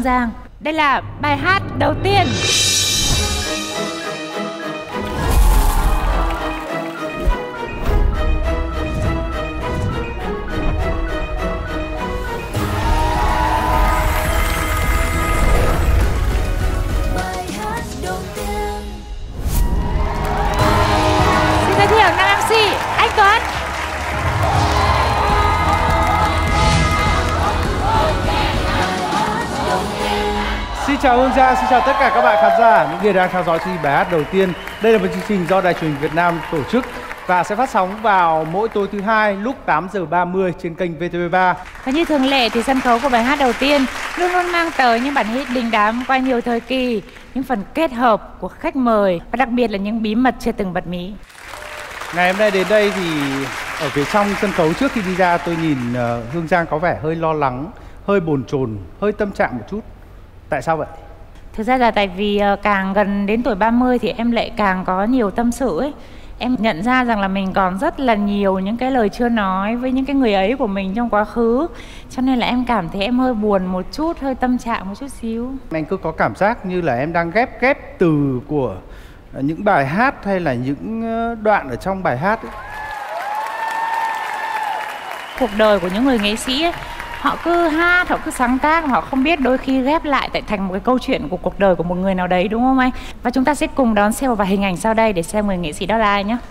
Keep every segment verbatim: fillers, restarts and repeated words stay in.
Giang. Đây là bài hát đầu tiên. Xin giới thiệu nam em xê anh Tuấn. Xin chào Hương Giang, xin chào tất cả các bạn khán giả, những người đang theo dõi chương trình bài hát đầu tiên. Đây là một chương trình do Đài truyền hình Việt Nam tổ chức và sẽ phát sóng vào mỗi tối thứ hai lúc tám giờ ba mươi trên kênh vê tê vê ba. Và như thường lệ thì sân khấu của bài hát đầu tiên luôn luôn mang tới những bản hit đình đám qua nhiều thời kỳ, những phần kết hợp của khách mời và đặc biệt là những bí mật chưa từng bật mí. Ngày hôm nay đến đây thì ở phía trong sân khấu trước khi đi ra tôi nhìn uh, Hương Giang có vẻ hơi lo lắng, hơi bồn chồn, hơi tâm trạng một chút. Tại sao vậy? Thực ra là tại vì uh, càng gần đến tuổi ba mươi thì em lại càng có nhiều tâm sự ấy. Em nhận ra rằng là mình còn rất là nhiều những cái lời chưa nói với những cái người ấy của mình trong quá khứ. Cho nên là em cảm thấy em hơi buồn một chút, hơi tâm trạng một chút xíu. Anh cứ có cảm giác như là em đang ghép ghép từ của những bài hát hay là những đoạn ở trong bài hát ấy. Cuộc đời của những người nghệ sĩ ấy, họ cứ hát, họ cứ sáng tác mà họ không biết đôi khi ghép lại tại thành một cái câu chuyện của cuộc đời của một người nào đấy, đúng không anh? Và chúng ta sẽ cùng đón xem một vài hình ảnh sau đây để xem người nghệ sĩ đó là ai nhé.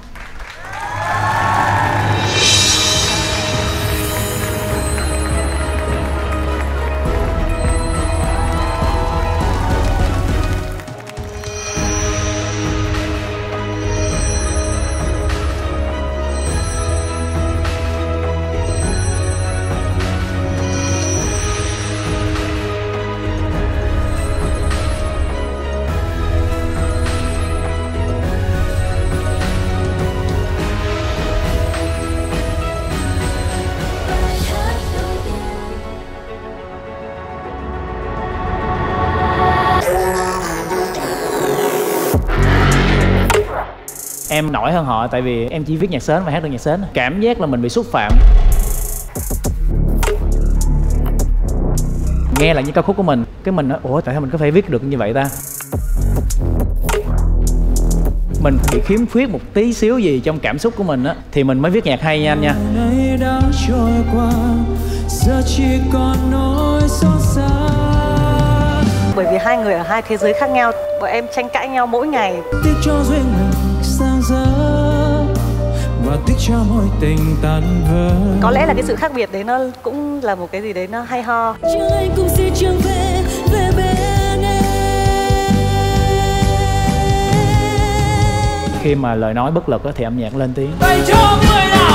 Em nổi hơn họ tại vì em chỉ viết nhạc sến và hát được nhạc sến. Cảm giác là mình bị xúc phạm. Nghe lại những ca khúc của mình, cái mình nói ủa tại sao mình có phải viết được như vậy ta? Mình bị khiếm khuyết một tí xíu gì trong cảm xúc của mình á thì mình mới viết nhạc hay nha anh nha. Ngày đã trôi qua, giờ chỉ còn nỗi xót xa. Bởi vì hai người ở hai thế giới khác nhau, bọn em tranh cãi nhau mỗi ngày. Tiếc cho duyên mình sang dở và tiếc cho mối tình tan vỡ. Có lẽ là cái sự khác biệt đấy nó cũng là một cái gì đấy nó hay ho. Chưa anh cũng sẽ trở về về bên em. Khi mà lời nói bất lực thì âm nhạc lên tiếng. Tay cho người nào.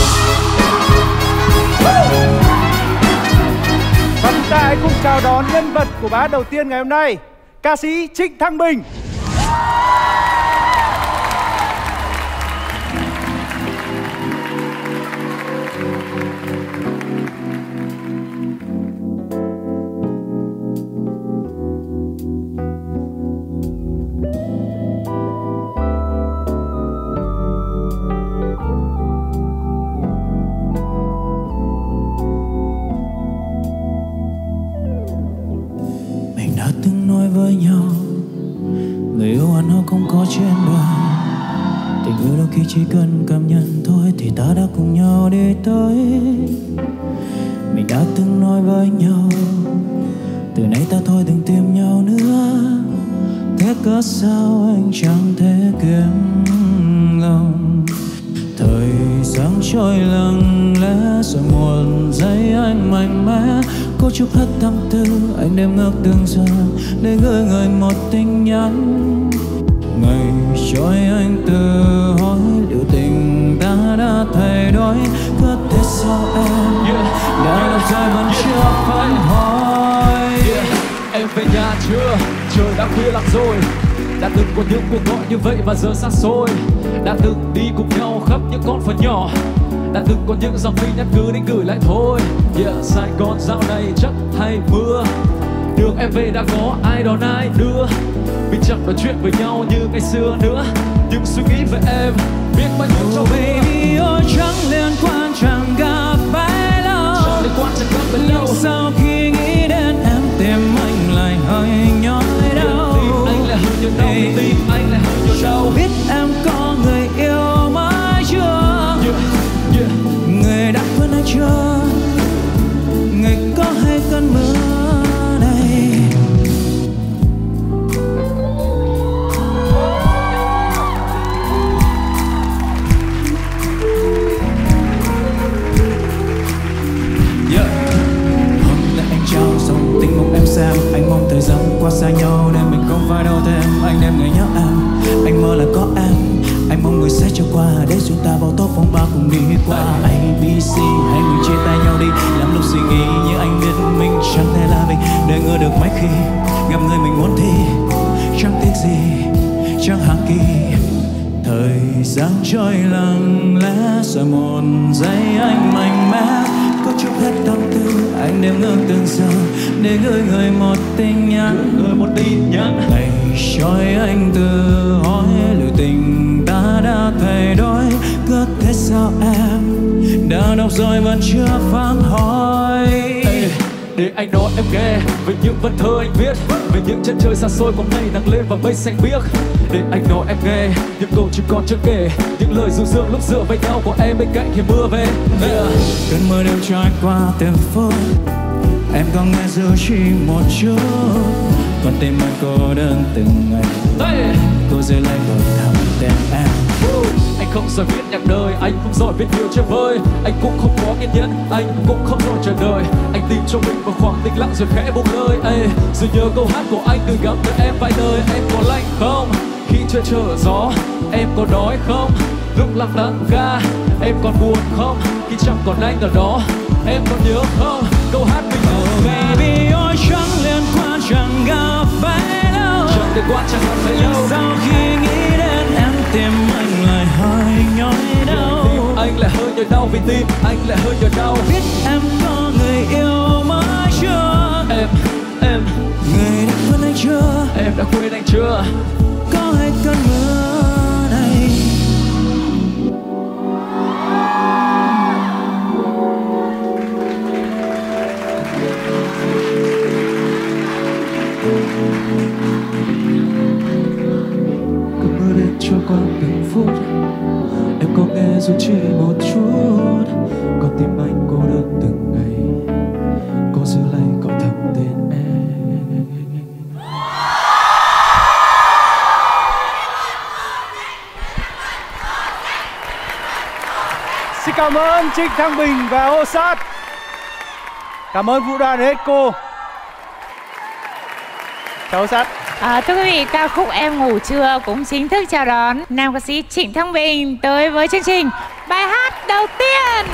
Và chúng ta hãy cùng chào đón nhân vật của bài hát đầu tiên ngày hôm nay, ca sĩ Trịnh Thăng Bình. Với nhau người yêu anh họ không có trên đời, tình yêu đôi khi chỉ cần cảm nhận thôi thì ta đã cùng nhau đi tới. Mình đã từng nói với nhau từ nay ta thôi đừng tìm nhau nữa, thế cớ sao anh chẳng thể kiềm lòng. Thời gian trôi lặng lẽ rồi một giây anh mạnh mẽ cố chút hết tâm tư, anh đêm ngước từng giờ để gửi người một tin nhắn. Ngày trôi anh tự hỏi liệu tình ta đã thay đổi, có thể sao em đã gặp dài vẫn chưa phản hồi. Yeah. Em về nhà chưa? Trời đã khuya lặng rồi. Đã từng có những cuộc gọi như vậy và giờ xa xôi. Đã từng đi cùng nhau khắp những con phố nhỏ. Đã từng có những dòng tin nhắn cứ định gửi lại thôi. Yeah, Sài Gòn dạo này chắc hay mưa. Đường em về đã có ai đón ai đưa. Mình chẳng nói chuyện với nhau như ngày xưa nữa, nhưng suy nghĩ về em biết bao nhiêu oh, trong baby ơi chẳng liên quan chẳng gặp phải lâu. Chẳng liên quan chẳng gặp phải lâu. Sau khi nghĩ đến em tìm anh để chúng ta vào top phong ba cùng đi qua a bê xê. Hai người chia tay nhau đi, lắm lúc suy nghĩ nhưng anh biết mình chẳng thể là mình để ngờ được mấy khi gặp người mình muốn thì chẳng tiếc gì, chẳng hạn kỳ. Thời gian trôi lặng lẽ rồi một giây anh mạnh mẽ có chút hết tâm tư, anh đếm ngược từng giờ để gửi người một tin nhắn, gửi một tin nhắn. Ngày trôi anh tự hỏi liệu tình ta đã thay đổi, có thể sao em đã đọc rồi vẫn chưa phản hỏi. Để anh nói em nghe về những vần thơ anh viết, về những chân trời xa xôi bóng mây nắng lên và mây xanh biếc. Để anh nói em nghe những câu chuyện còn chưa kể, những lời ru rương lúc dựa với nhau của em bên cạnh khi mưa về. Yeah. Cơn mưa đều trôi qua từng phút, em có nghe dù chỉ một chút, còn tim anh cô đơn từng ngày. Hey. Cô dưới lấy vội thầm tên em. uh. Anh không giỏi viết nhạc đời, anh không giỏi viết điều chơi vơi, anh cũng không có kiên nhẫn, anh cũng không giỏi chờ đợi. Anh tìm cho mình một khoảng tĩnh lặng rồi khẽ buông lời. Ê, rồi nhớ câu hát của anh gửi gắm tới em vài lời. Em có lạnh không khi trời trở gió, em có đói không lúc lặng tan ga, em còn buồn không khi chẳng còn anh ở đó, em còn nhớ không câu hát mình oh, baby ôi chẳng liên quan chẳng gặp phải đâu, chẳng liên quan chẳng gặp phải đâu. Sau khi nghĩ đến em tim anh lại hơi nhói đau, tim anh lại hơi nhói đau vì tim anh lại hơi nhói đau. Biết em có người yêu mới chưa, em em người đã quên anh chưa, em đã quên anh chưa, có hay cơn mưa này. Cơn mưa đến trôi qua từng phút, em có nghe dù chỉ một chút, còn tim anh cô đơn từng ngày, có giữ lấy gọi thầm tên em. Xin cảm ơn Trịnh Thăng Bình và Ô Sát. Cảm ơn Vũ Đoàn Echo. Chào Ô Sát. À, thưa quý vị, ca khúc Em Ngủ Trưa cũng chính thức chào đón nam ca sĩ Trịnh Thăng Bình tới với chương trình bài hát đầu tiên.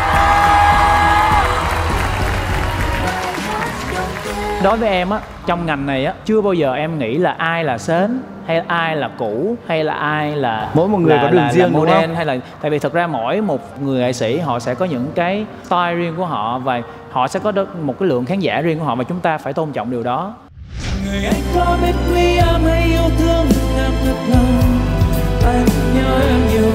Đối với em á, trong ngành này á, chưa bao giờ em nghĩ là ai là sến hay ai là cũ hay là ai là mỗi một người là, có đường là, riêng là đúng model không? hay là tại vì thực ra mỗi một người nghệ sĩ họ sẽ có những cái style riêng của họ và họ sẽ có một cái lượng khán giả riêng của họ mà chúng ta phải tôn trọng điều đó. Người anh có biết quý em hay yêu thương em thật lòng, anh nhớ em nhiều.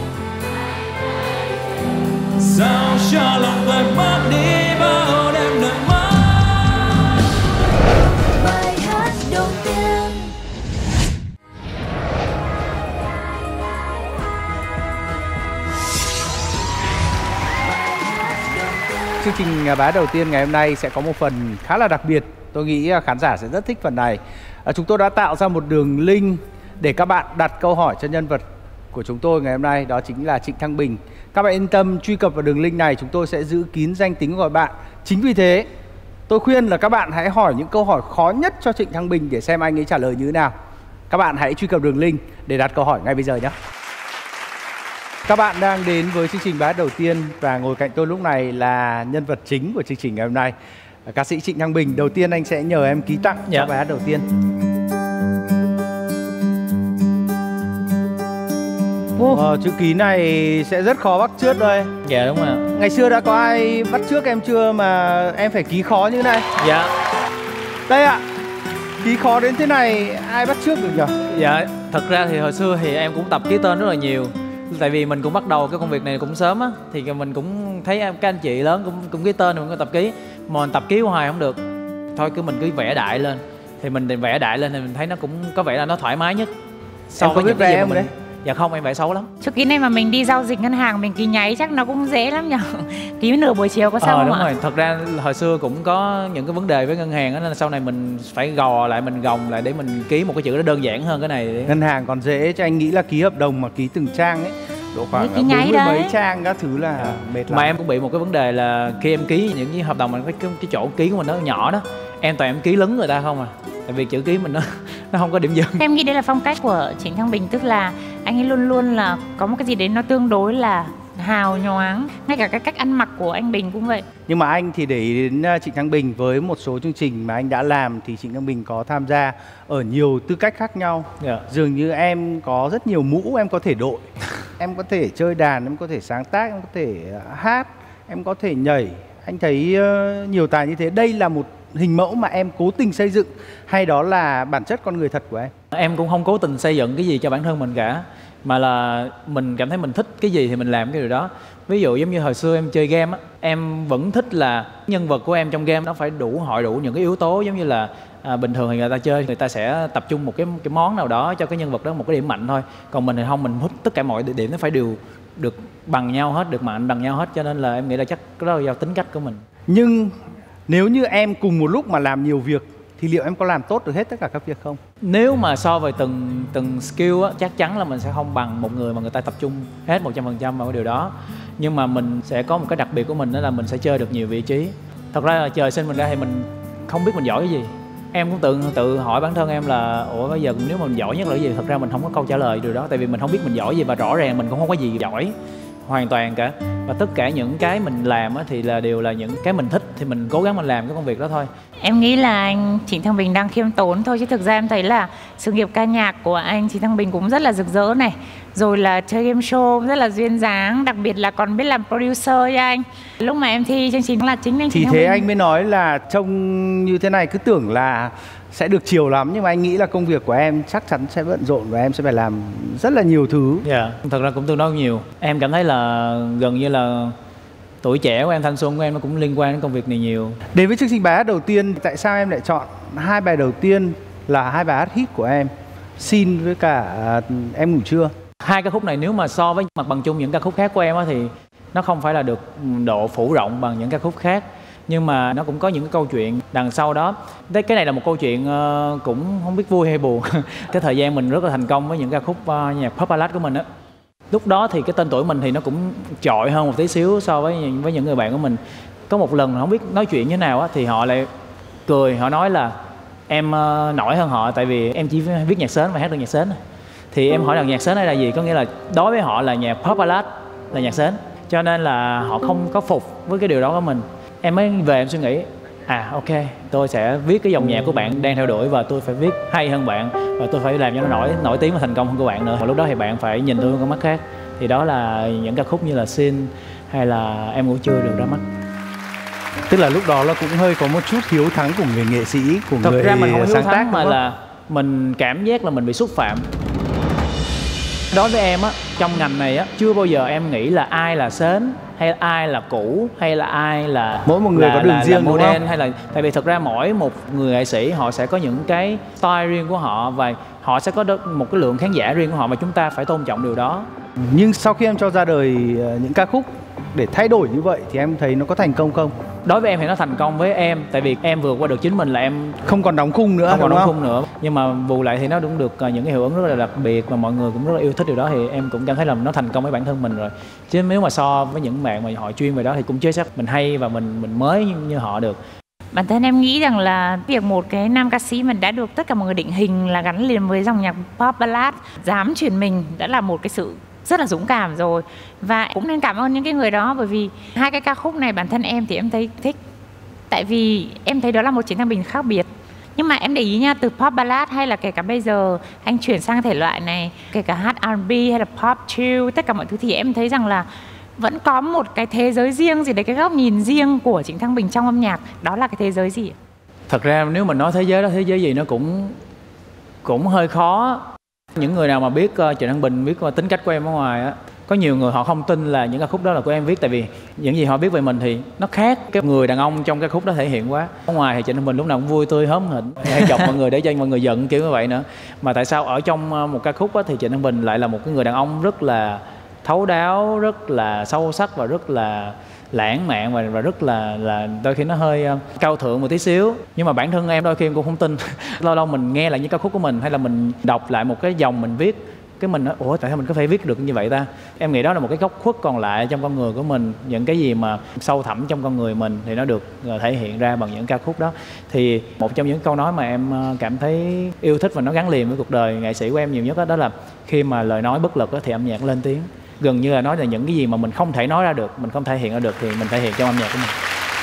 Sao cho lòng lại mất đi bao đêm đợi mãi. Bài hát đầu tiên. Chương trình bài hát đầu tiên ngày hôm nay sẽ có một phần khá là đặc biệt. Tôi nghĩ khán giả sẽ rất thích phần này. à, Chúng tôi đã tạo ra một đường link để các bạn đặt câu hỏi cho nhân vật của chúng tôi ngày hôm nay. Đó chính là Trịnh Thăng Bình. Các bạn yên tâm truy cập vào đường link này, chúng tôi sẽ giữ kín danh tính của bạn. Chính vì thế tôi khuyên là các bạn hãy hỏi những câu hỏi khó nhất cho Trịnh Thăng Bình để xem anh ấy trả lời như thế nào. Các bạn hãy truy cập đường link để đặt câu hỏi ngay bây giờ nhé. Các bạn đang đến với chương trình bài hát đầu tiên và ngồi cạnh tôi lúc này là nhân vật chính của chương trình ngày hôm nay, ca sĩ Trịnh Thăng Bình. Đầu tiên anh sẽ nhờ em ký tặng Dạ. cho bài hát đầu tiên. Ờ, chữ ký này sẽ rất khó bắt chước đây. Dạ đúng rồi. Ngày xưa đã có ai bắt chước em chưa mà em phải ký khó như thế này? Dạ. Đây ạ. Ký khó đến thế này ai bắt chước được nhỉ? Dạ, thật ra thì hồi xưa thì em cũng tập ký tên rất là nhiều. Tại vì mình cũng bắt đầu cái công việc này cũng sớm á, thì mình cũng thấy các anh chị lớn cũng cũng ký tên, mình cũng tập ký. Mà mình tập ký hoài không được, thôi cứ mình cứ vẽ đại lên. Thì mình vẽ đại lên thì mình thấy nó cũng có vẻ là nó thoải mái nhất. Em có biết vẽ không đấy? Dạ không, em vẽ xấu lắm. Chữ ký này mà mình đi giao dịch ngân hàng mình ký nháy chắc nó cũng dễ lắm nhở. Ký nửa buổi chiều có sao ờ, không đúng ạ? rồi, thật ra hồi xưa cũng có những cái vấn đề với ngân hàng đó, nên sau này mình phải gò lại, mình gồng lại để mình ký một cái chữ nó đơn giản hơn cái này. Ngân hàng còn dễ, cho anh nghĩ là ký hợp đồng mà ký từng trang ấy độ khoảng bốn mươi mấy trang các thứ là mệt lắm. Mà em cũng bị một cái vấn đề là khi em ký những cái hợp đồng mà cái, cái, cái chỗ ký của mình nó nhỏ đó, em toàn em ký lấn người ta không à. tại vì chữ ký mình nó nó không có điểm dừng. Em nghĩ đấy là phong cách của Trịnh Thăng Bình, tức là anh ấy luôn luôn là có một cái gì đấy nó tương đối là hào nhoáng, ngay cả cái cách ăn mặc của anh Bình cũng vậy. Nhưng mà anh thì để ý đến Trịnh Thăng Bình, với một số chương trình mà anh đã làm thì Trịnh Thăng Bình có tham gia ở nhiều tư cách khác nhau. Yeah. Dường như em có rất nhiều mũ em có thể đội. Em có thể chơi đàn, em có thể sáng tác, em có thể hát, em có thể nhảy. Anh thấy uh, nhiều tài như thế. Đây là một hình mẫu mà em cố tình xây dựng hay đó là bản chất con người thật của em? Em cũng không cố tình xây dựng cái gì cho bản thân mình cả, mà là mình cảm thấy mình thích cái gì thì mình làm cái điều đó. Ví dụ giống như hồi xưa em chơi game á, em vẫn thích là nhân vật của em trong game nó phải đủ hội đủ những cái yếu tố, giống như là à, bình thường thì người ta chơi người ta sẽ tập trung một cái cái món nào đó cho cái nhân vật đó, một cái điểm mạnh thôi. Còn mình thì không, mình thích tất cả mọi điểm nó phải đều được bằng nhau hết, được mạnh bằng nhau hết, cho nên là em nghĩ là chắc đó là do tính cách của mình. Nhưng nếu như em cùng một lúc mà làm nhiều việc thì liệu em có làm tốt được hết tất cả các việc không? Nếu mà so về từng từng skill á, chắc chắn là mình sẽ không bằng một người mà người ta tập trung hết một trăm phần trăm vào cái điều đó. Nhưng mà mình sẽ có một cái đặc biệt của mình, đó là mình sẽ chơi được nhiều vị trí. Thật ra là trời sinh mình ra thì mình không biết mình giỏi cái gì. Em cũng tự tự hỏi bản thân em là ủa bây giờ nếu mà mình giỏi nhất là cái gì? Thật ra mình không có câu trả lời điều đó, tại vì mình không biết mình giỏi gì và rõ ràng mình cũng không có gì giỏi hoàn toàn cả. Và tất cả những cái mình làm á, thì là đều là những cái mình thích, thì mình cố gắng mình làm cái công việc đó thôi. Em nghĩ là anh Trịnh Thăng Bình đang khiêm tốn thôi, chứ thực ra em thấy là sự nghiệp ca nhạc của anh Trịnh Thăng Bình cũng rất là rực rỡ này. Rồi là chơi game show rất là duyên dáng, đặc biệt là còn biết làm producer cho anh. Lúc mà em thi chương trình là chính anh Trịnh Thì Thăng thế Bình. anh mới nói là trông như thế này cứ tưởng là sẽ được chiều lắm, nhưng mà anh nghĩ là công việc của em chắc chắn sẽ bận rộn và em sẽ phải làm rất là nhiều thứ. Dạ, yeah, thật ra cũng tương đối nhiều. Em cảm thấy là gần như là tuổi trẻ của em, thanh xuân của em nó cũng liên quan đến công việc này nhiều. Đến với chương trình bài hát đầu tiên, tại sao em lại chọn hai bài đầu tiên là hai bài hát hit của em, Xin với cả Em Ngủ Chưa? Hai ca khúc này nếu mà so với mặt bằng chung những ca khúc khác của em á, thì nó không phải là được độ phủ rộng bằng những ca khúc khác, nhưng mà nó cũng có những cái câu chuyện đằng sau đó. Cái này là một câu chuyện uh, cũng không biết vui hay buồn. Cái thời gian mình rất là thành công với những ca khúc uh, nhạc pop ballad của mình á. Lúc đó thì cái tên tuổi mình thì nó cũng chọi hơn một tí xíu so với với những người bạn của mình. Có một lần không biết nói chuyện như thế nào á, thì họ lại cười, họ nói là em uh, nổi hơn họ, tại vì em chỉ viết nhạc sến và hát được nhạc sến. Thì em hỏi là nhạc sến đây là gì? Có nghĩa là đối với họ là nhạc pop ballad là nhạc sến, cho nên là họ không có phục với cái điều đó của mình. Em mới về em suy nghĩ, à ok, tôi sẽ viết cái dòng nhạc của bạn đang theo đuổi và tôi phải viết hay hơn bạn, và tôi phải làm cho nó nổi nổi tiếng và thành công hơn của bạn nữa. Và lúc đó thì bạn phải nhìn tôi với con mắt khác. Thì đó là những ca khúc như là Xin hay là Em Ngủ Chưa được ra mắt. Tức là lúc đó là cũng hơi có một chút hiếu thắng của người nghệ sĩ, của Thật người ra mình không hiếu sáng tác, thắng mà là mình cảm giác là mình bị xúc phạm. Đối với em á, trong ngành này á, chưa bao giờ em nghĩ là ai là sến hay ai là cũ hay là ai là mỗi một người là, có đường là, riêng, là đúng model, không? hay là tại vì thực ra mỗi một người nghệ sĩ họ sẽ có những cái style riêng của họ và họ sẽ có một cái lượng khán giả riêng của họ, và chúng ta phải tôn trọng điều đó. Nhưng sau khi em cho ra đời những ca khúc để thay đổi như vậy thì em thấy nó có thành công không? Đối với em thì nó thành công với em, tại vì em vượt qua được chính mình, là em không còn đóng khung nữa, không còn đúng đóng không? khung nữa. Nhưng mà bù lại thì nó cũng được những cái hiệu ứng rất là đặc biệt và mọi người cũng rất là yêu thích điều đó, thì em cũng cảm thấy là nó thành công với bản thân mình rồi. Chứ nếu mà so với những bạn mà họ chuyên về đó thì cũng chưa chắc mình hay và mình mình mới như, như họ được. Bản thân em nghĩ rằng là việc một cái nam ca sĩ mình đã được tất cả mọi người định hình là gắn liền với dòng nhạc pop ballad, dám chuyển mình đã là một cái sự rất là dũng cảm rồi. Và cũng nên cảm ơn những cái người đó, bởi vì hai cái ca khúc này bản thân em thì em thấy thích. Tại vì em thấy đó là một Trịnh Thăng Bình khác biệt. Nhưng mà em để ý nha, từ pop ballad hay là kể cả bây giờ anh chuyển sang thể loại này, kể cả hát R and B hay là pop chill, tất cả mọi thứ, thì em thấy rằng là vẫn có một cái thế giới riêng gì đấy, cái góc nhìn riêng của Trịnh Thăng Bình trong âm nhạc. Đó là cái thế giới gì? Thật ra nếu mình nói thế giới đó, thế giới gì nó cũng cũng hơi khó. Những người nào mà biết uh, Trịnh Thăng Bình, biết uh, tính cách của em ở ngoài á, có nhiều người họ không tin là những ca khúc đó là của em viết, tại vì những gì họ biết về mình thì nó khác cái người đàn ông trong ca khúc đó thể hiện quá. Ở ngoài thì Trịnh Thăng Bình lúc nào cũng vui tươi hớm hỉnh, hay chọc mọi người để cho mọi người giận kiểu như vậy nữa. Mà tại sao ở trong một ca khúc á, thì Trịnh Thăng Bình lại là một cái người đàn ông rất là thấu đáo, rất là sâu sắc và rất là lãng mạn và, và rất là là đôi khi nó hơi uh, cao thượng một tí xíu. Nhưng mà bản thân em đôi khi em cũng không tin. Lâu lâu mình nghe lại những ca khúc của mình hay là mình đọc lại một cái dòng mình viết, Cái mình nói ủa tại sao mình có thể viết được như vậy ta. Em nghĩ đó là một cái góc khuất còn lại trong con người của mình, những cái gì mà sâu thẳm trong con người mình thì nó được thể hiện ra bằng những ca khúc đó. Thì một trong những câu nói mà em cảm thấy yêu thích và nó gắn liền với cuộc đời nghệ sĩ của em nhiều nhất đó, đó là khi mà lời nói bất lực đó, thì âm nhạc lên tiếng. Gần như là nói là những cái gì mà mình không thể nói ra được, mình không thể hiện ra được thì mình thể hiện trong âm nhạc của mình.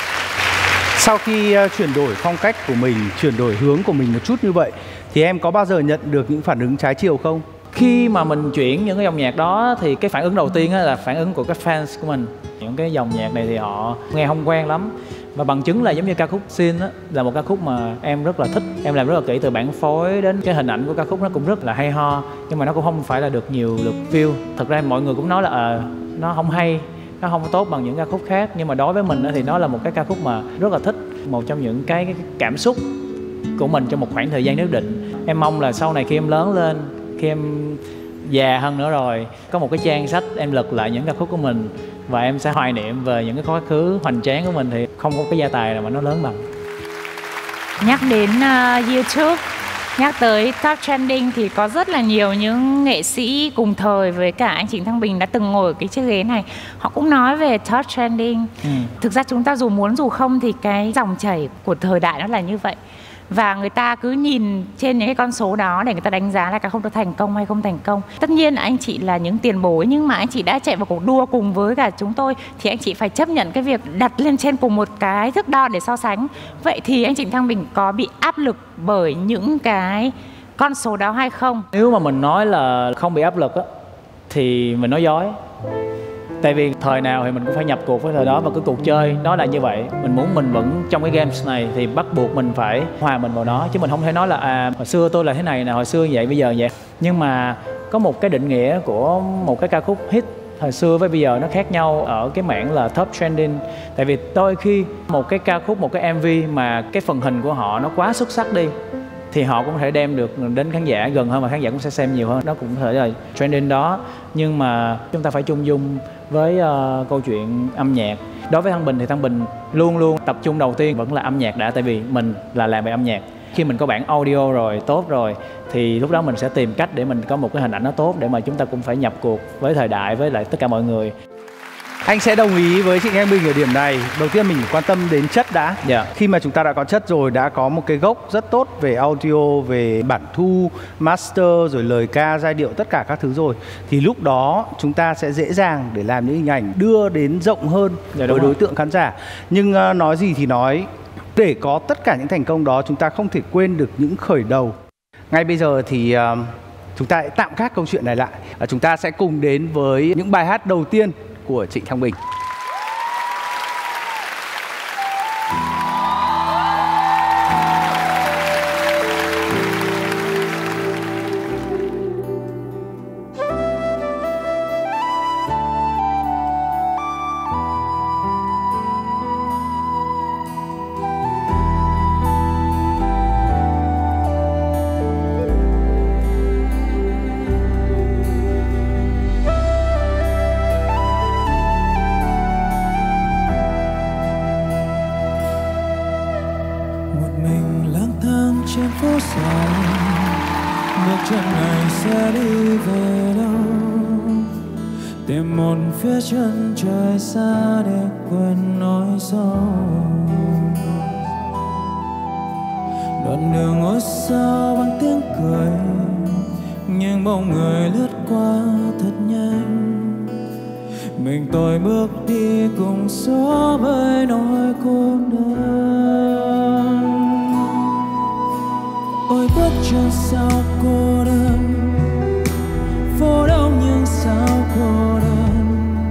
Sau khi uh, chuyển đổi phong cách của mình, chuyển đổi hướng của mình một chút như vậy thì em có bao giờ nhận được những phản ứng trái chiều không? Khi mà mình chuyển những cái dòng nhạc đó thì cái phản ứng đầu tiên là phản ứng của các fans của mình. Những cái dòng nhạc này thì họ nghe không quen lắm. Và bằng chứng là giống như ca khúc Sin á, là một ca khúc mà em rất là thích. Em làm rất là kỹ từ bản phối đến cái hình ảnh của ca khúc, nó cũng rất là hay ho. Nhưng mà nó cũng không phải là được nhiều lượt view. Thật ra mọi người cũng nói là à, nó không hay, nó không tốt bằng những ca khúc khác. Nhưng mà đối với mình thì nó là một cái ca khúc mà rất là thích. Một trong những cái, cái cảm xúc của mình trong một khoảng thời gian nhất định. Em mong là sau này khi em lớn lên, khi em già hơn nữa rồi, có một cái trang sách em lật lại những ca khúc của mình và em sẽ hoài niệm về những cái quá khứ hoành tráng của mình, thì không có cái gia tài nào mà nó lớn bằng. Nhắc đến uh, YouTube, nhắc tới Top Trending thì có rất là nhiều những nghệ sĩ cùng thời với cả anh Trịnh Thăng Bình đã từng ngồi ở cái chiếc ghế này. Họ cũng nói về Top Trending. Ừ. Thực ra chúng ta dù muốn dù không thì cái dòng chảy của thời đại nó là như vậy. Và người ta cứ nhìn trên những cái con số đó để người ta đánh giá là ca khúc đó thành công hay không thành công. Tất nhiên anh chị là những tiền bối, nhưng mà anh chị đã chạy vào cuộc đua cùng với cả chúng tôi thì anh chị phải chấp nhận cái việc đặt lên trên cùng một cái thước đo để so sánh. Vậy thì anh Trịnh Thăng Bình có bị áp lực bởi những cái con số đó hay không? Nếu mà mình nói là không bị áp lực á thì mình nói dối. Tại vì thời nào thì mình cũng phải nhập cuộc với thời đó, và cái cuộc chơi đó là như vậy. Mình muốn mình vẫn trong cái games này thì bắt buộc mình phải hòa mình vào đó, chứ mình không thể nói là à hồi xưa tôi là thế này nè, hồi xưa vậy bây giờ vậy. Nhưng mà có một cái định nghĩa của một cái ca khúc hit hồi xưa với bây giờ nó khác nhau ở cái mảng là Top Trending. Tại vì đôi khi một cái ca khúc, một cái em vê mà cái phần hình của họ nó quá xuất sắc đi thì họ cũng có thể đem được đến khán giả gần hơn và khán giả cũng sẽ xem nhiều hơn. Nó cũng có thể là trending đó. Nhưng mà chúng ta phải chung dung với uh, câu chuyện âm nhạc. Đối với Thăng Bình thì Thăng Bình luôn luôn tập trung đầu tiên vẫn là âm nhạc đã. Tại vì mình là làm về âm nhạc. Khi mình có bản audio rồi, tốt rồi, thì lúc đó mình sẽ tìm cách để mình có một cái hình ảnh nó tốt, để mà chúng ta cũng phải nhập cuộc với thời đại, với lại tất cả mọi người. Anh sẽ đồng ý với Trịnh Thăng Bình ở điểm này. Đầu tiên mình quan tâm đến chất đã. Yeah. Khi mà chúng ta đã có chất rồi, đã có một cái gốc rất tốt về audio, về bản thu, master, rồi lời ca, giai điệu, tất cả các thứ rồi, thì lúc đó chúng ta sẽ dễ dàng để làm những hình ảnh đưa đến rộng hơn yeah, với đối tượng khán giả. Nhưng uh, nói gì thì nói, để có tất cả những thành công đó, chúng ta không thể quên được những khởi đầu. Ngay bây giờ thì uh, chúng ta hãy tạm gác câu chuyện này lại. Uh, chúng ta sẽ cùng đến với những bài hát đầu tiên của Trịnh Thăng Bình. Tìm một phía chân trời xa để quên nỗi sầu. Đoạn đường ngôi sao bằng tiếng cười, nhưng bóng người lướt qua thật nhanh. Mình tôi bước đi cùng gió với nỗi cô đơn. Ôi bước chân sao cô đơn, phố đông nhưng sao cô đơn.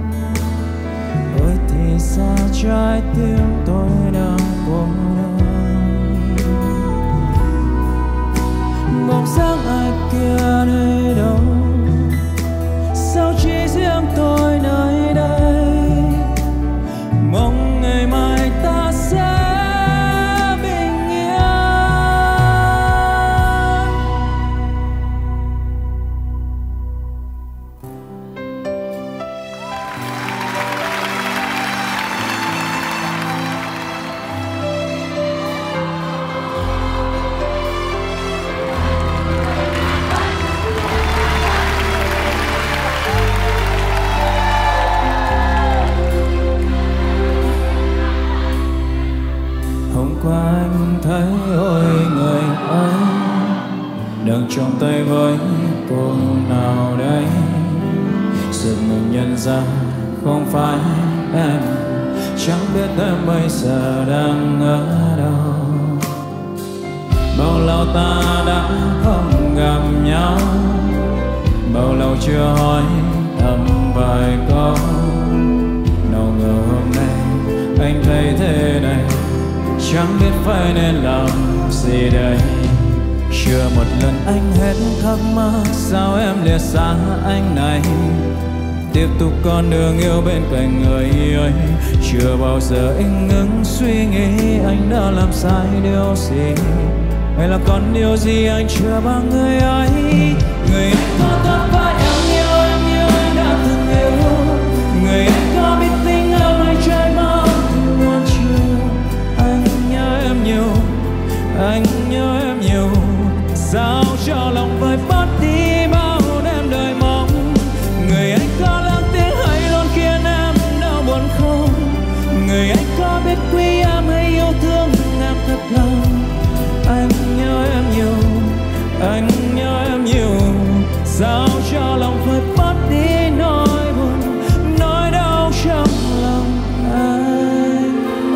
Ôi thì ra trái tim tôi đang cô đơn. Bóng dáng ai kia nơi đâu, sao chỉ riêng tôi nơi đây. Mong ngày mai ta sẽ bình yên. với cô nào đây. Giờ mình nhận ra không phải em, chẳng biết em bây giờ đang ở đâu. Bao lâu ta đã không gặp nhau, bao lâu chưa hỏi thầm vài câu. Nào ngờ hôm nay anh thấy thế này, chẳng biết phải nên làm gì đây. Chưa một lần anh hết thắc mắc sao em lìa xa anh này, tiếp tục con đường yêu bên cạnh người ấy. Chưa bao giờ anh ngừng suy nghĩ anh đã làm sai điều gì, hay là còn điều gì anh chưa bằng người ấy. Người anh có tốt với em yêu em như anh đã từng yêu, người anh có biết tình em hay trái mong từng muôn chiều. Anh nhớ em nhiều, anh nhớ em nhiều, sao cho lòng vơi bớt đi bao đêm đời mong. Người anh có lắng tiếng hay luôn khiến em đau buồn không, người anh có biết quý em hay yêu thương em thật lòng. Anh nhớ em nhiều, anh nhớ em nhiều, sao cho lòng vơi bớt đi nỗi buồn, nỗi đau trong lòng anh.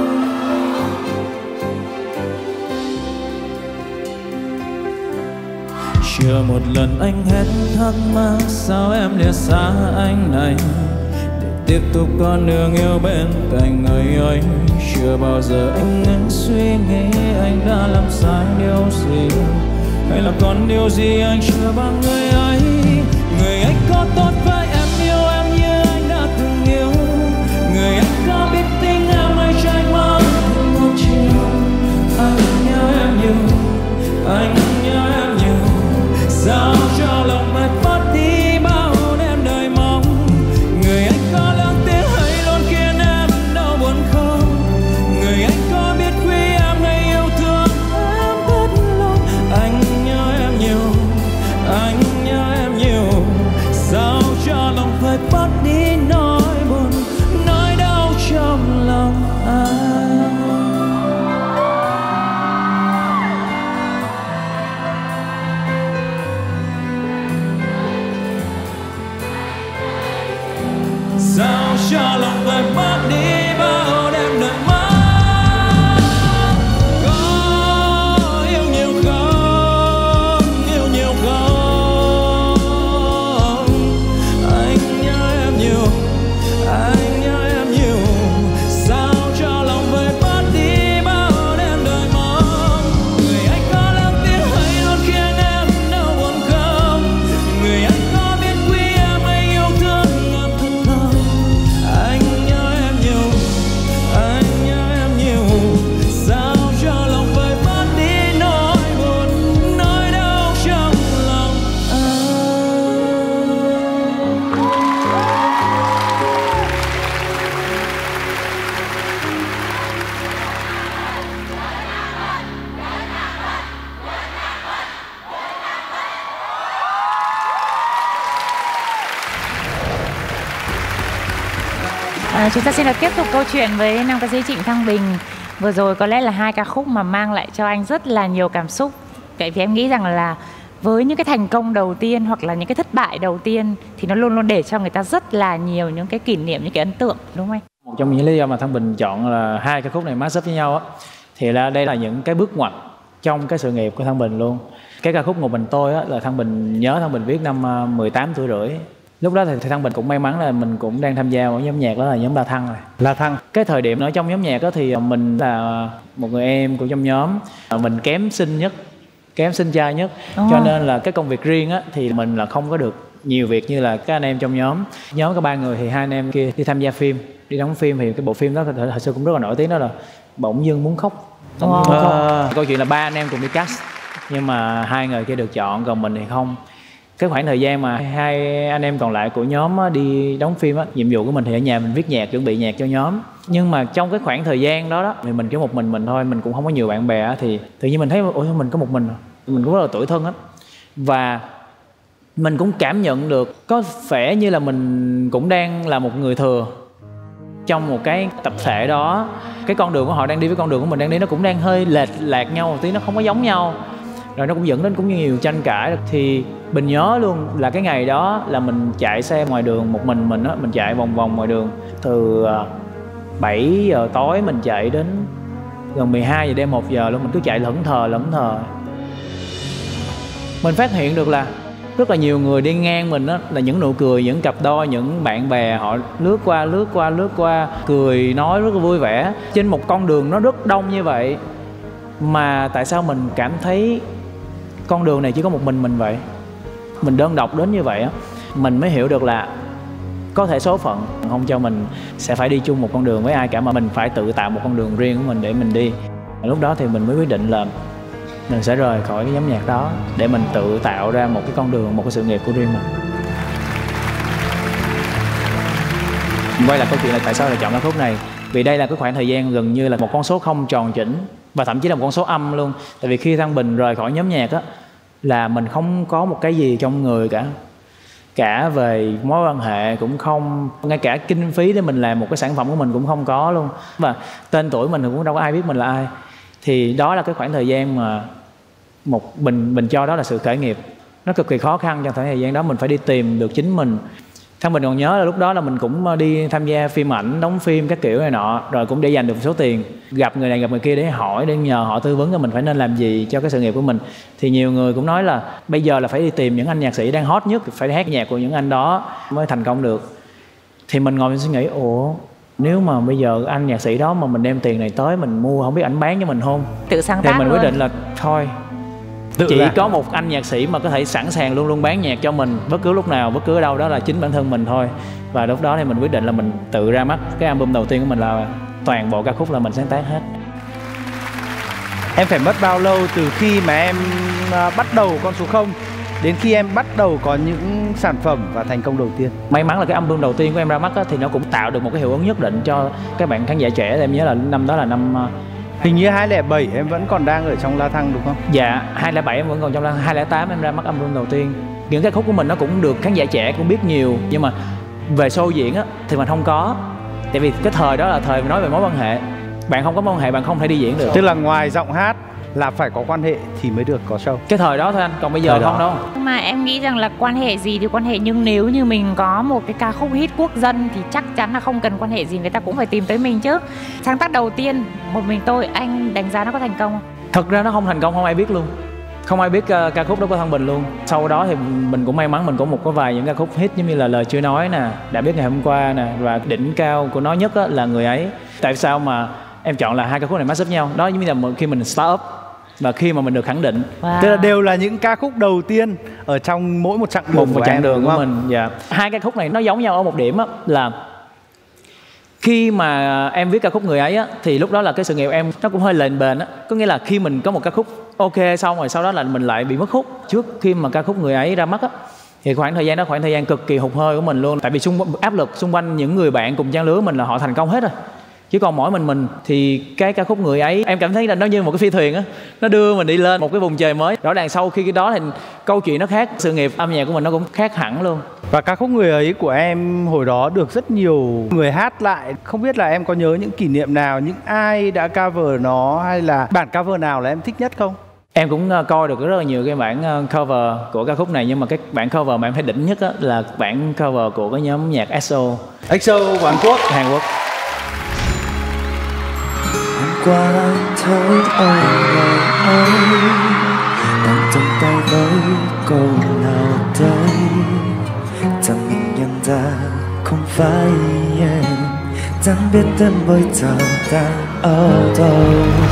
Chưa một lần anh hết thắc mắc sao em lìa xa anh này, để tiếp tục con đường yêu bên cạnh người ấy. Chưa bao giờ anh ngừng suy nghĩ anh đã làm sai điều gì, hay là còn điều gì anh chưa bằng người ấy. Người anh có tốt với em yêu em như anh đã từng yêu, người anh có biết tình em hay trái mong từng một chiều. Anh nhớ em nhiều, anh nhớ em nhiều, sao cho lòng mệt mất đi bao đêm đời mong. Người anh có lắng tiếng hay luôn khiến em đau buồn không, người anh có biết quý em hay yêu thương em thật lòng. Anh nhớ em nhiều, anh nhớ em nhiều, sao cho lòng phải bớt đi nỗi buồn, nỗi đau trong lòng anh. Sao cho lòng phải mất đi bao đêm đời mong. Có yêu nhiều không, yêu nhiều không. Anh nhớ em nhiều, anh nhớ em nhiều, sao cho lòng phải mất đi bao đêm đời mong. Người anh có lắng tiếng hay luôn khiến em đau buồn không, người anh có biết quý em hay yêu thương em thật lòng. Anh nhớ em nhiều, anh nhớ em nhiều, sao cho lòng vơi bớt đi nỗi buồn, nỗi đau trong lòng anh. À, chúng ta xin được tiếp tục câu chuyện với nam ca sĩ Trịnh Thăng Bình. Vừa rồi có lẽ là hai ca khúc mà mang lại cho anh rất là nhiều cảm xúc. Tại vì em nghĩ rằng là với những cái thành công đầu tiên hoặc là những cái thất bại đầu tiên thì nó luôn luôn để cho người ta rất là nhiều những cái kỷ niệm, những cái ấn tượng, đúng không anh? Một trong những lý do mà Thăng Bình chọn là hai ca khúc này match up với nhau á, thì là đây là những cái bước ngoặt trong cái sự nghiệp của Thăng Bình luôn. Cái ca khúc Một Mình Tôi á, là Thăng Bình nhớ Thăng Bình viết năm mười tám tuổi rưỡi. Lúc đó thì Thăng Bình cũng may mắn là mình cũng đang tham gia vào nhóm nhạc đó là nhóm La Thăng rồi. La Thăng. Cái thời điểm ở trong nhóm nhạc đó thì mình là một người em của trong nhóm, mình kém xinh nhất, kém xinh trai nhất, oh. cho nên là cái công việc riêng á thì mình là không có được nhiều việc như là các anh em trong nhóm. Nhóm có ba người thì hai anh em kia đi tham gia phim, đi đóng phim, thì cái bộ phim đó thật, thật sự cũng rất là nổi tiếng, đó là Bỗng Dưng Muốn Khóc. Wow. Muốn khóc. Câu chuyện là ba anh em cùng đi cast nhưng mà hai người kia được chọn còn mình thì không. Cái khoảng thời gian mà hai anh em còn lại của nhóm đi đóng phim á, nhiệm vụ của mình thì ở nhà mình viết nhạc, chuẩn bị nhạc cho nhóm. Nhưng mà trong cái khoảng thời gian đó đó thì mình chỉ một mình mình thôi, mình cũng không có nhiều bạn bè á, thì tự nhiên mình thấy ôi mình có một mình, mình cũng rất là tủi thân á. Và mình cũng cảm nhận được có vẻ như là mình cũng đang là một người thừa trong một cái tập thể đó. Cái con đường của họ đang đi với con đường của mình đang đi nó cũng đang hơi lệch lạc nhau một tí, nó không có giống nhau. rồi nó cũng dẫn đến cũng nhiều tranh cãi. Thì mình nhớ luôn là cái ngày đó là mình chạy xe ngoài đường một mình mình á, mình chạy vòng vòng ngoài đường từ bảy giờ tối mình chạy đến gần mười hai giờ đêm, một giờ luôn, mình cứ chạy lững thờ lững thờ. Mình phát hiện được là rất là nhiều người đi ngang mình á, là những nụ cười, những cặp đôi, những bạn bè họ lướt qua lướt qua lướt qua cười nói rất là vui vẻ trên một con đường nó rất đông như vậy. Mà tại sao mình cảm thấy con đường này chỉ có một mình mình vậy, mình đơn độc đến như vậy á. Mình mới hiểu được là có thể số phận không cho mình sẽ phải đi chung một con đường với ai cả, mà mình phải tự tạo một con đường riêng của mình để mình đi. Lúc đó thì mình mới quyết định là mình sẽ rời khỏi cái nhóm nhạc đó để mình tự tạo ra một cái con đường, một cái sự nghiệp của riêng mình. Quay lại câu chuyện là tại sao lại chọn ca khúc này. Vì đây là cái khoảng thời gian gần như là một con số không tròn chỉnh, và thậm chí là một con số âm luôn. Tại vì khi Thăng Bình rời khỏi nhóm nhạc á, là mình không có một cái gì trong người cả. Cả về mối quan hệ cũng không, ngay cả kinh phí để mình làm một cái sản phẩm của mình cũng không có luôn. Và tên tuổi mình cũng đâu có ai biết mình là ai. Thì đó là cái khoảng thời gian mà một mình mình cho đó là sự khởi nghiệp. Nó cực kỳ khó khăn trong khoảng thời gian đó, mình phải đi tìm được chính mình. Thăng Bình còn nhớ là lúc đó là mình cũng đi tham gia phim ảnh, đóng phim các kiểu này nọ, rồi cũng để dành được một số tiền, gặp người này gặp người kia để hỏi, để nhờ họ tư vấn cho mình phải nên làm gì cho cái sự nghiệp của mình. Thì nhiều người cũng nói là bây giờ là phải đi tìm những anh nhạc sĩ đang hot nhất, phải hát nhạc của những anh đó mới thành công được. Thì mình ngồi mình suy nghĩ, ủa nếu mà bây giờ anh nhạc sĩ đó mà mình đem tiền này tới mình mua, không biết ảnh bán cho mình không? Tự sáng tác thì mình luôn. quyết định là thôi, Tự chỉ là... có một anh nhạc sĩ mà có thể sẵn sàng luôn luôn bán nhạc cho mình bất cứ lúc nào, bất cứ ở đâu, đó là chính bản thân mình thôi. Và lúc đó thì mình quyết định là mình tự ra mắt cái album đầu tiên của mình, là toàn bộ ca khúc là mình sáng tác hết. Em phải mất bao lâu từ khi mà em bắt đầu con số không đến khi em bắt đầu có những sản phẩm và thành công đầu tiên? May mắn là cái album đầu tiên của em ra mắt á, thì nó cũng tạo được một cái hiệu ứng nhất định cho các bạn khán giả trẻ. Em nhớ là năm đó là năm hình như hai không không bảy em vẫn còn đang ở trong La Thăng đúng không? Dạ, hai không không bảy em vẫn còn trong La Thăng. hai không không tám em ra mắt album đầu tiên. Những cái khúc của mình nó cũng được khán giả trẻ cũng biết nhiều, nhưng mà về show diễn á thì mình không có. Tại vì cái thời đó là thời nói về mối quan hệ. Bạn không có mối quan hệ bạn không thể đi diễn được. Tức là ngoài giọng hát là phải có quan hệ thì mới được có show. Cái thời đó thôi anh, còn bây giờ thời không đó. đâu. Nhưng mà em nghĩ rằng là quan hệ gì thì quan hệ, nhưng nếu như mình có một cái ca khúc hit quốc dân thì chắc chắn là không cần quan hệ gì người ta cũng phải tìm tới mình chứ. Sáng tác đầu tiên một mình tôi, anh đánh giá nó có thành công không? Thật ra nó không thành công, không ai biết luôn. Không ai biết uh, ca khúc đó của Thăng Bình luôn. Sau đó thì mình cũng may mắn mình có một cái vài những ca khúc hit giống như là Lời Chưa Nói nè, Đã Biết Ngày Hôm Qua nè, và đỉnh cao của nó nhất á, là Người Ấy. Tại sao mà em chọn là hai ca khúc này match up nhau? Đó giống như là khi mình start up và khi mà mình được khẳng định. Wow. Tức là đều là những ca khúc đầu tiên ở trong mỗi một chặng đường một, một của chặng em, đường của mình. Dạ. Hai ca khúc này nó giống nhau ở một điểm á, là khi mà em viết ca khúc Người Ấy á, thì lúc đó là cái sự nghiệp em nó cũng hơi lềnh bềnh á. Có nghĩa là khi mình có một ca khúc ok xong rồi sau đó là mình lại bị mất khúc. Trước khi mà ca khúc Người Ấy ra mắt á, thì khoảng thời gian đó khoảng thời gian cực kỳ hụt hơi của mình luôn. Tại vì xung áp lực xung quanh những người bạn cùng trang lứa mình là họ thành công hết rồi, chỉ còn mỗi mình mình. Thì cái ca khúc Người Ấy em cảm thấy là nó như một cái phi thuyền á, nó đưa mình đi lên một cái vùng trời mới. Rõ ràng sau khi cái đó thì câu chuyện nó khác, sự nghiệp âm nhạc của mình nó cũng khác hẳn luôn. Và ca khúc Người Ấy của em hồi đó được rất nhiều người hát lại. Không biết là em có nhớ những kỷ niệm nào, những ai đã cover nó, hay là bản cover nào là em thích nhất không? Em cũng coi được rất là nhiều cái bản cover của ca khúc này, nhưng mà cái bản cover mà em thấy đỉnh nhất á, là bản cover của cái nhóm nhạc ét o. ét o của Hàn Quốc. Hàn Quốc. Qua anh thấy ôi người ơi, đang trong tay với câu nào đây, rằng mình nhận ra không phải em, chẳng biết đến bây giờ đang ở đâu.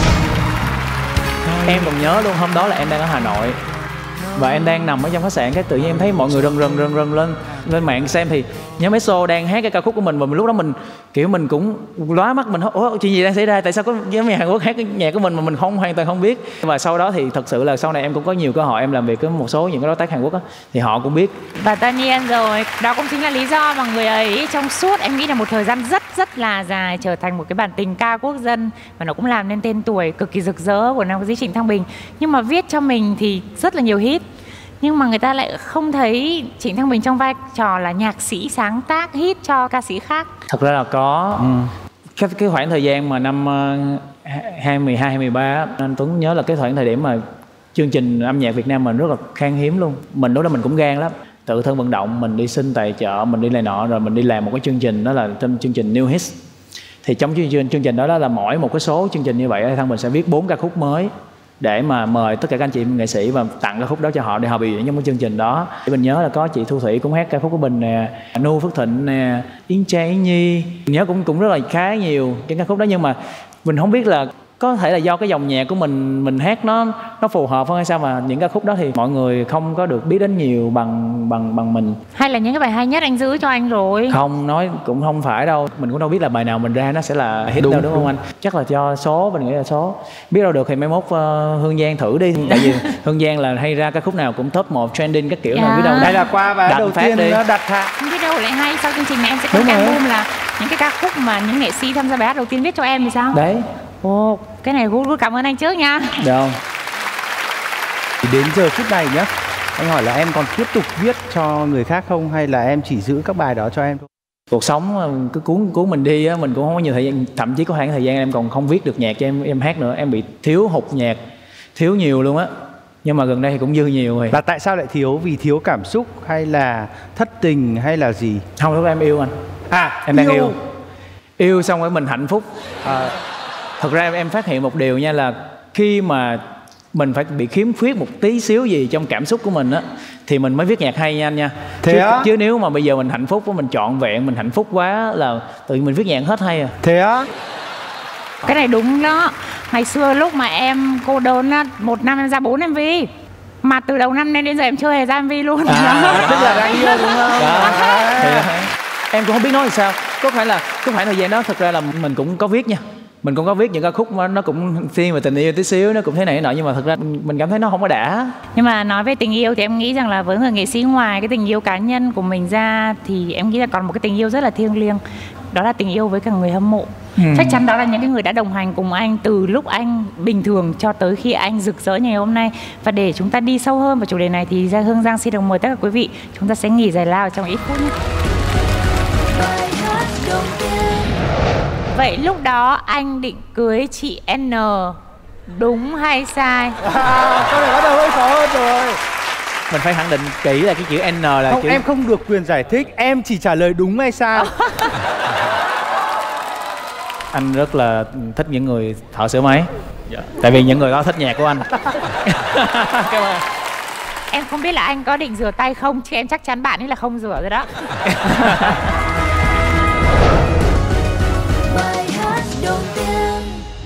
Em còn nhớ luôn, hôm đó là em đang ở Hà Nội và em đang nằm ở trong khách sạn, cái tự nhiên em thấy mọi người rần rần rần rần lên lên mạng xem thì nhóm ét o đang hát cái ca khúc của mình. Và mình lúc đó mình kiểu mình cũng lóa mắt, mình ủa chuyện gì đang xảy ra, tại sao có nhóm nhạc Hàn Quốc hát cái nhạc của mình mà mình không hoàn toàn không biết. Và sau đó thì thật sự là sau này em cũng có nhiều cơ hội em làm việc với một số những cái đối tác Hàn Quốc á, thì họ cũng biết. Và tất nhiên rồi, đó cũng chính là lý do mà Người Ấy trong suốt em nghĩ là một thời gian rất rất là dài trở thành một cái bản tình ca quốc dân, và nó cũng làm nên tên tuổi cực kỳ rực rỡ của nam ca sĩ Trịnh Thăng Bình. Nhưng mà viết cho mình thì rất là nhiều hit, nhưng mà người ta lại không thấy Trịnh Thăng Bình trong vai trò là nhạc sĩ sáng tác hit cho ca sĩ khác. Thật ra là có. Ừ. Cái, cái khoảng thời gian mà năm uh, hai không một hai hai không một ba anh Tuấn nhớ là cái khoảng thời điểm mà chương trình âm nhạc Việt Nam mình rất là khan hiếm luôn. Mình lúc đó mình cũng gan lắm, tự thân vận động, mình đi xin tài trợ, mình đi này nọ, rồi mình đi làm một cái chương trình đó là tên chương trình New Hits. Thì trong chương trình chương trình đó, đó là mỗi một cái số chương trình như vậy thằng mình sẽ viết bốn ca khúc mới để mà mời tất cả các anh chị nghệ sĩ và tặng ca khúc đó cho họ để họ biểu diễn trong cái chương trình đó. Mình nhớ là có chị Thu Thủy cũng hát ca khúc của Bình nè, Nu Phước Thịnh nè, Yến Trang Yến Nhi, nhớ cũng cũng rất là khá nhiều cái ca khúc đó. Nhưng mà mình không biết là có thể là do cái dòng nhạc của mình mình hát nó nó phù hợp hơn hay sao mà những ca khúc đó thì mọi người không có được biết đến nhiều bằng bằng bằng mình. Hay là những cái bài hay nhất anh giữ cho anh rồi? Không, nói cũng không phải đâu, mình cũng đâu biết là bài nào mình ra nó sẽ là hit đâu, đúng, đúng không anh? Chắc là do số, mình nghĩ là số. Biết đâu được thì mai mốt uh, Hương Giang thử đi, tại vì Hương Giang là hay ra ca khúc nào cũng top một trending các kiểu, Yeah. nào biết đâu. Đây là qua vé đầu tiên đi. đặt hạng. Không biết đâu lại hay, sau chương trình này em sẽ có Đúng cái rồi. album là những cái ca khúc mà những nghệ sĩ tham gia bài hát đầu tiên viết cho em thì sao? Đấy, Ồ, cái này Gu cảm ơn anh trước nha. được không? Đến giờ phút này nhá, anh hỏi là em còn tiếp tục viết cho người khác không hay là em chỉ giữ các bài đó cho em thôi? Cuộc sống cứ cuốn cuốn mình đi á, mình cũng không có nhiều thời gian, thậm chí có khoảng thời gian em còn không viết được nhạc cho em em hát nữa, em bị thiếu hụt nhạc, thiếu nhiều luôn á. Nhưng mà gần đây thì cũng dư nhiều rồi. Là tại sao lại thiếu? Vì thiếu cảm xúc hay là thất tình hay là gì? Không, lúc em yêu anh. À, Em đang yêu. Yêu xong rồi mình hạnh phúc. À, thật ra em, em phát hiện một điều nha, là khi mà mình phải bị khiếm khuyết một tí xíu gì trong cảm xúc của mình á thì mình mới viết nhạc hay nha anh nha. Thế chứ, á? chứ nếu mà bây giờ mình hạnh phúc, mình trọn vẹn, mình hạnh phúc quá là tự nhiên mình viết nhạc hết hay à. Thế á? Cái này đúng đó. Ngày xưa lúc mà em cô đơn á, một năm em ra bốn em vê. Mà từ đầu năm đến đến giờ em chưa hề ra em vê luôn. À, Tức là đang yêu đúng không? Đó. Thì, em cũng không biết nói làm sao. Có phải là cái khoảng thời gian đó thực ra là mình cũng có viết nha. Mình cũng có viết những ca khúc mà nó cũng thiên về tình yêu tí xíu, nó cũng thế này thế nọ, nhưng mà thật ra mình cảm thấy nó không có đã. Nhưng mà nói về tình yêu thì em nghĩ rằng là với người nghệ sĩ, ngoài cái tình yêu cá nhân của mình ra thì em nghĩ là còn một cái tình yêu rất là thiêng liêng. Đó là tình yêu với cả người hâm mộ. Ừ. Chắc chắn đó là những cái người đã đồng hành cùng anh từ lúc anh bình thường cho tới khi anh rực rỡ ngày hôm nay. Và để chúng ta đi sâu hơn vào chủ đề này thì Hương Giang xin được mời tất cả quý vị, chúng ta sẽ nghỉ giải lao trong ít phút nhé. Bài hát đầu tiên. Vậy lúc đó anh định cưới chị N, đúng hay sai? À, câu này bắt đầu hơi khó hơn rồi. Mình phải khẳng định kỹ là cái chữ N là Không, chữ... em không được quyền giải thích, em chỉ trả lời đúng hay sai. Anh rất là thích những người thợ sửa máy. Dạ. Tại vì những người đó thích nhạc của anh. Cảm ơn. Em không biết là anh có định rửa tay không, chứ em chắc chắn bạn ấy là không rửa rồi đó. Bài hát đầu tiên.